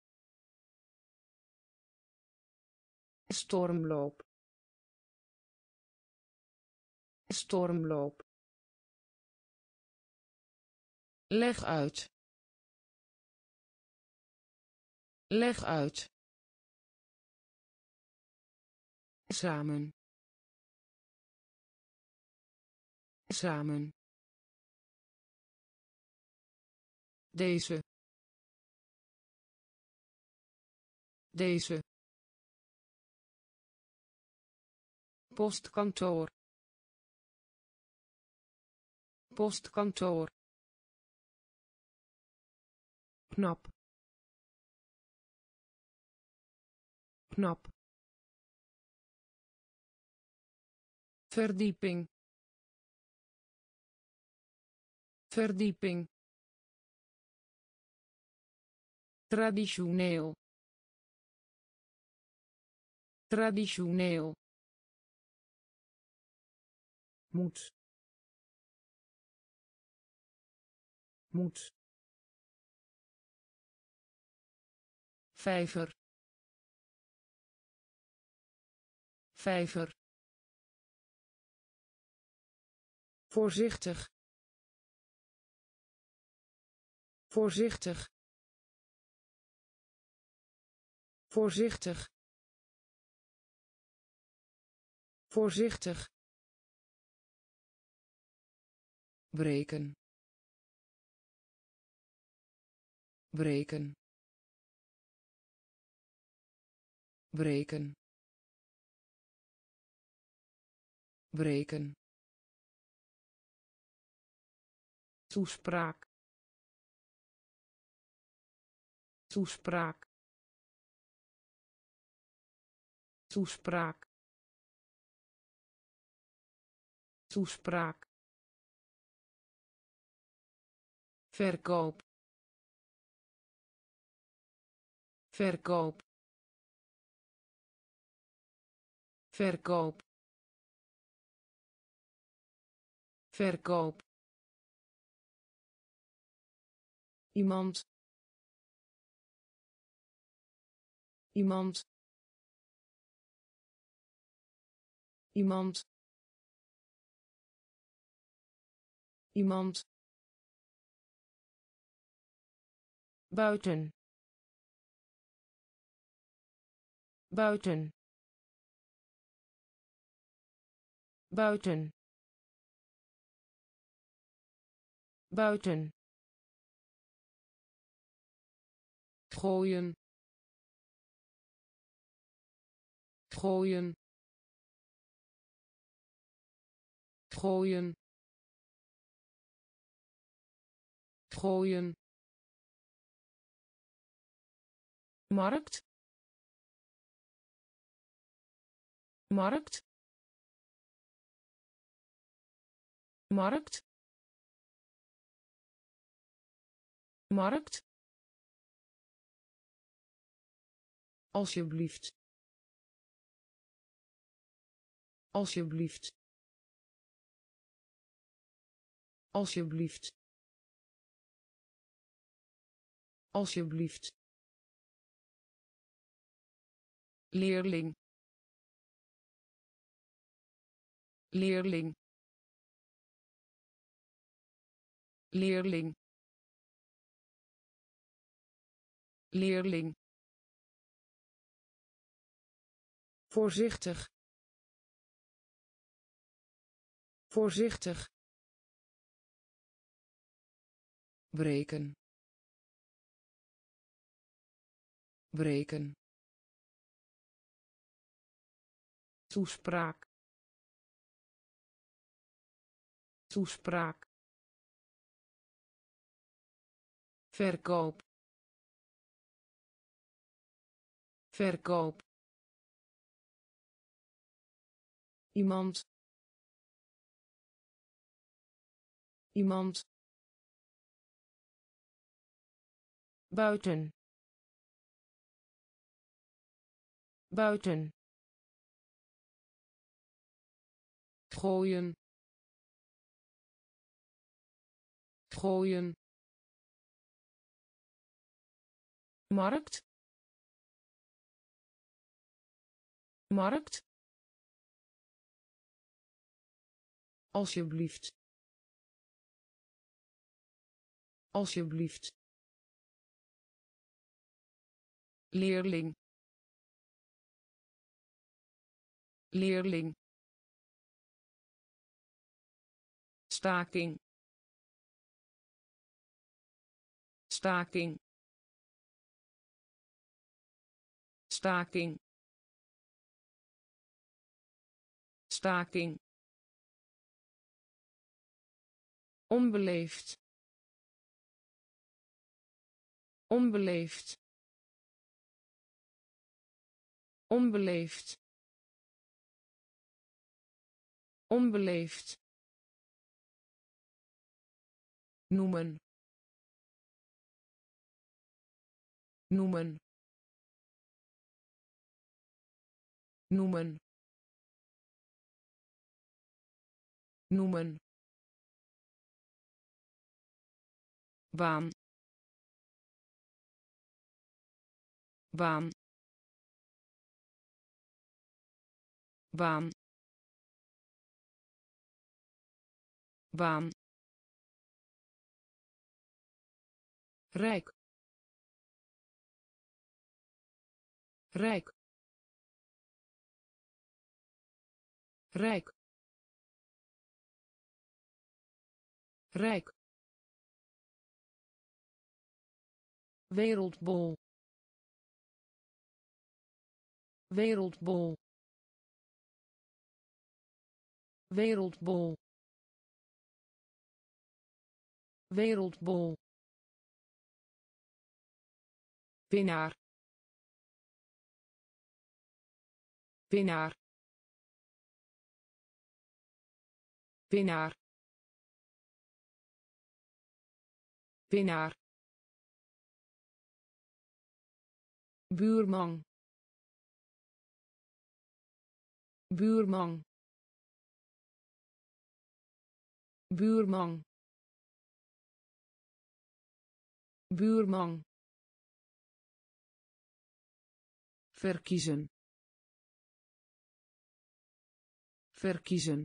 Stormloop. Stormloop. Leg uit. Leg uit. Samen. Samen. Deze. Deze. Postkantoor. Postkantoor. Knap. Knap. Verdieping. Verdieping. Traditioneel. Traditioneel. Moet. Moet. Vijver. Vijver. Voorzichtig. Voorzichtig. Voorzichtig. Voorzichtig. Breken. Breken. Breken. Breken. Toespraak. Toespraak. Toespraak. Toespraak. Verkoop. Verkoop. Verkoop. verkoop, iemand, iemand, iemand, iemand, buiten, buiten, buiten, buiten, gooien, gooien, gooien, gooien, markt, markt, markt, markt, alsjeblieft, alsjeblieft, alsjeblieft, alsjeblieft, leerling, leerling, leerling, leerling, voorzichtig, voorzichtig, breken, breken, toespraak, toespraak, verkoop, verkoop, iemand, iemand, buiten, buiten, gooien, gooien, markt, markt, alsjeblieft, alsjeblieft, leerling, leerling, staking, staking, staking, staking, onbeleefd, onbeleefd, onbeleefd, onbeleefd, noemen, noemen, noemen, noemen, baan, baan, baan, baan, rijk, rijk, rijk, rijk, wereldbol, wereldbol, wereldbol, wereldbol, winnaar, winnaar, winnaar, winnaar, buurman, buurman, buurman, buurman, verkiezen, verkiezen,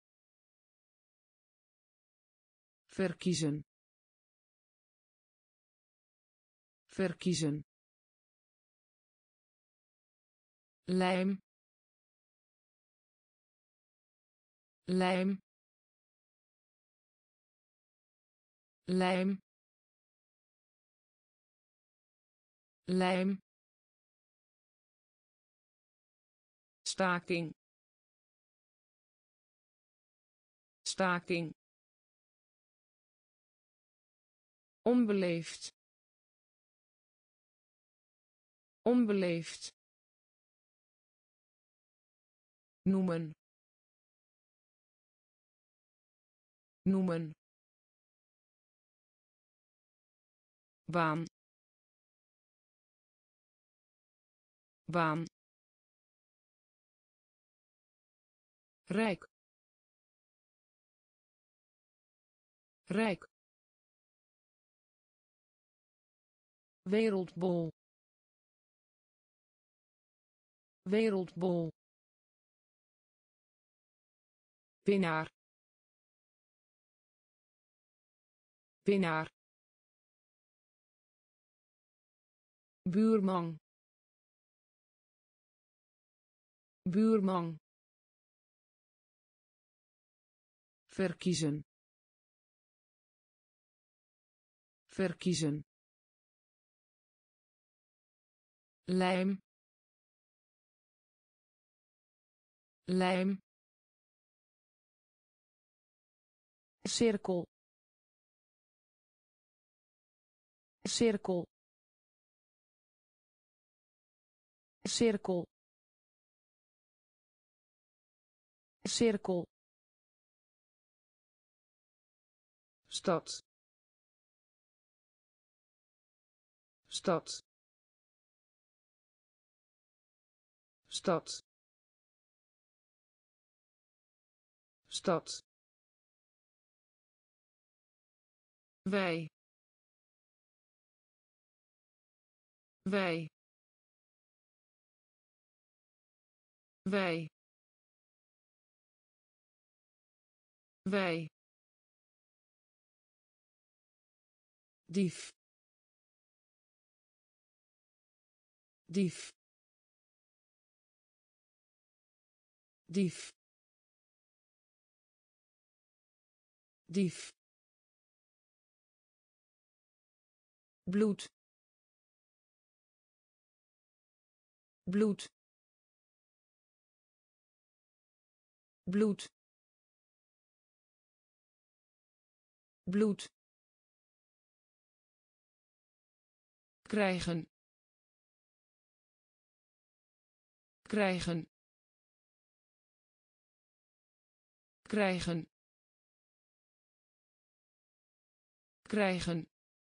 verkiezen, verkiezen, lijm, lijm, lijm, lijm, staking, staking, onbeleefd, onbeleefd, noemen, noemen, baan, baan, rijk, rijk, wereldbol, wereldbol, winnaar, winnaar, buurman, buurman, verkiezen, verkiezen, lijm, lijm, cirkel, cirkel, cirkel, cirkel, stad, stad, stad, stad, wij, wij, wij, wij, dief, dief, dief, dief, bloed, bloed, bloed, bloed, krijgen, krijgen, krijgen, krijgen,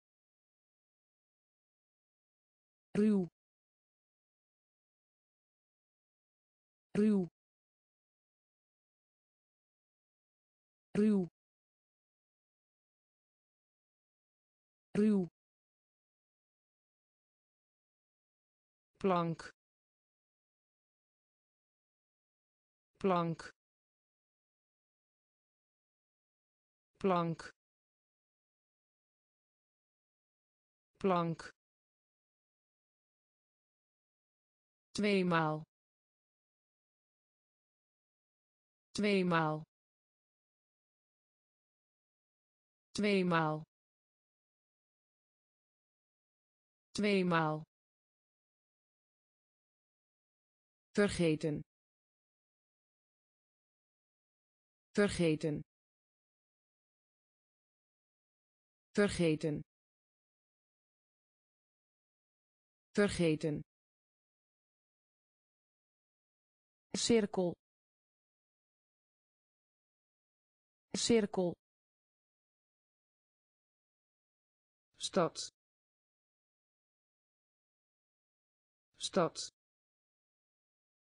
ruw, ruw, ruw, ruw, plank, plank, plank, plank, tweemaal, tweemaal, tweemaal, tweemaal, vergeten, vergeten, vergeten, vergeten, cirkel, cirkel, stad, stad,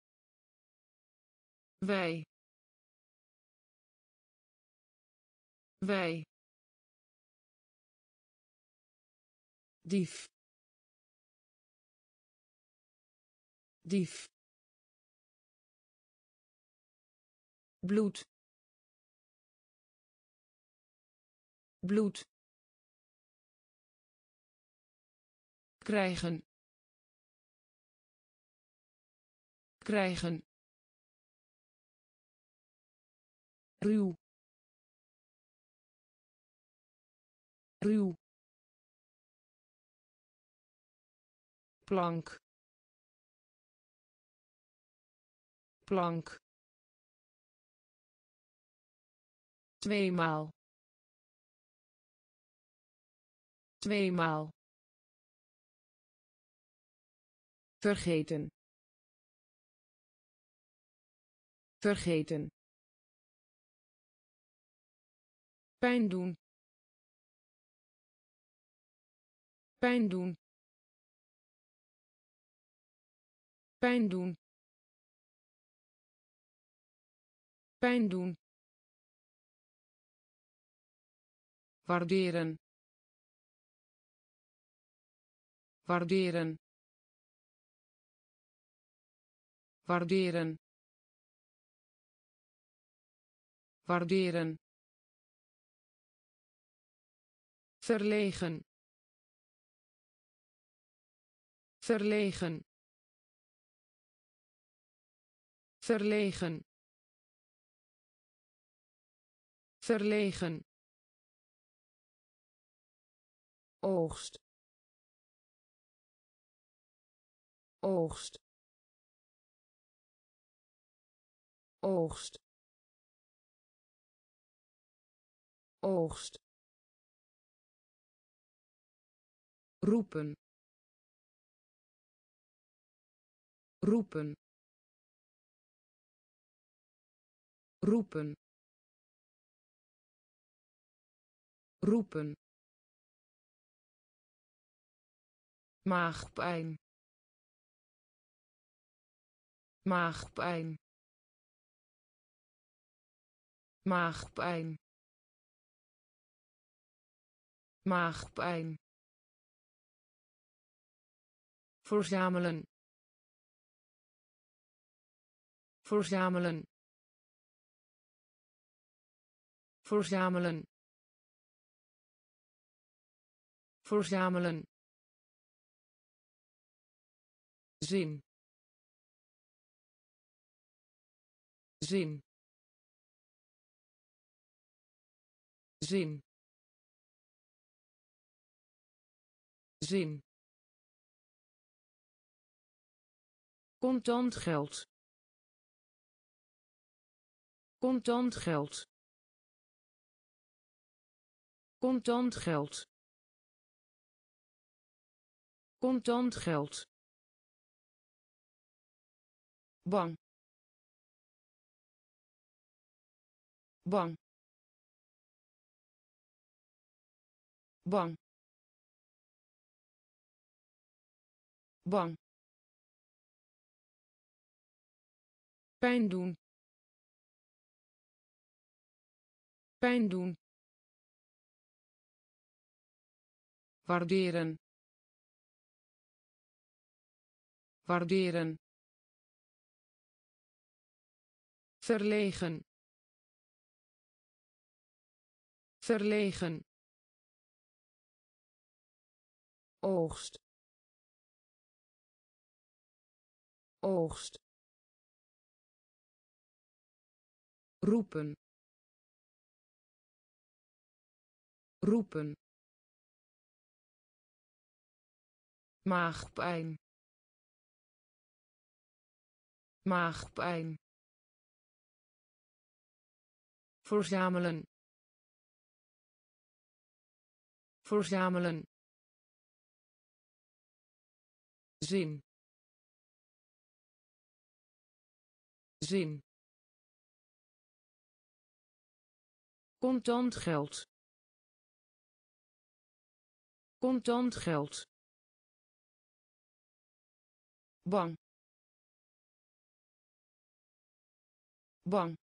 wij, wij, dief, dief, bloed, bloed, krijgen, krijgen, ruw, ruw, plank, plank, tweemaal, tweemaal, vergeten, vergeten, pijn doen, pijn doen, pijn doen, pijn doen, waarderen, waarderen, waarderen, waarderen, verlegen, verlegen, verlegen, verlegen, oogst, oogst, oogst, oogst, roepen, roepen, roepen, roepen, maagpijn, maagpijn, maagpijn, maagpijn, verzamelen, verzamelen, verzamelen, verzamelen, zin, zin, zin, zin, contant geld, contant geld, contant geld, contant geld, bang, bang, bang, bang, pijn doen, pijn doen, waarderen, waarderen, verlegen, verlegen, oogst, oogst, roepen, roepen, maagpijn, maagpijn, verzamelen, verzamelen, zin, zin, contant geld, contant geld, bang, bang,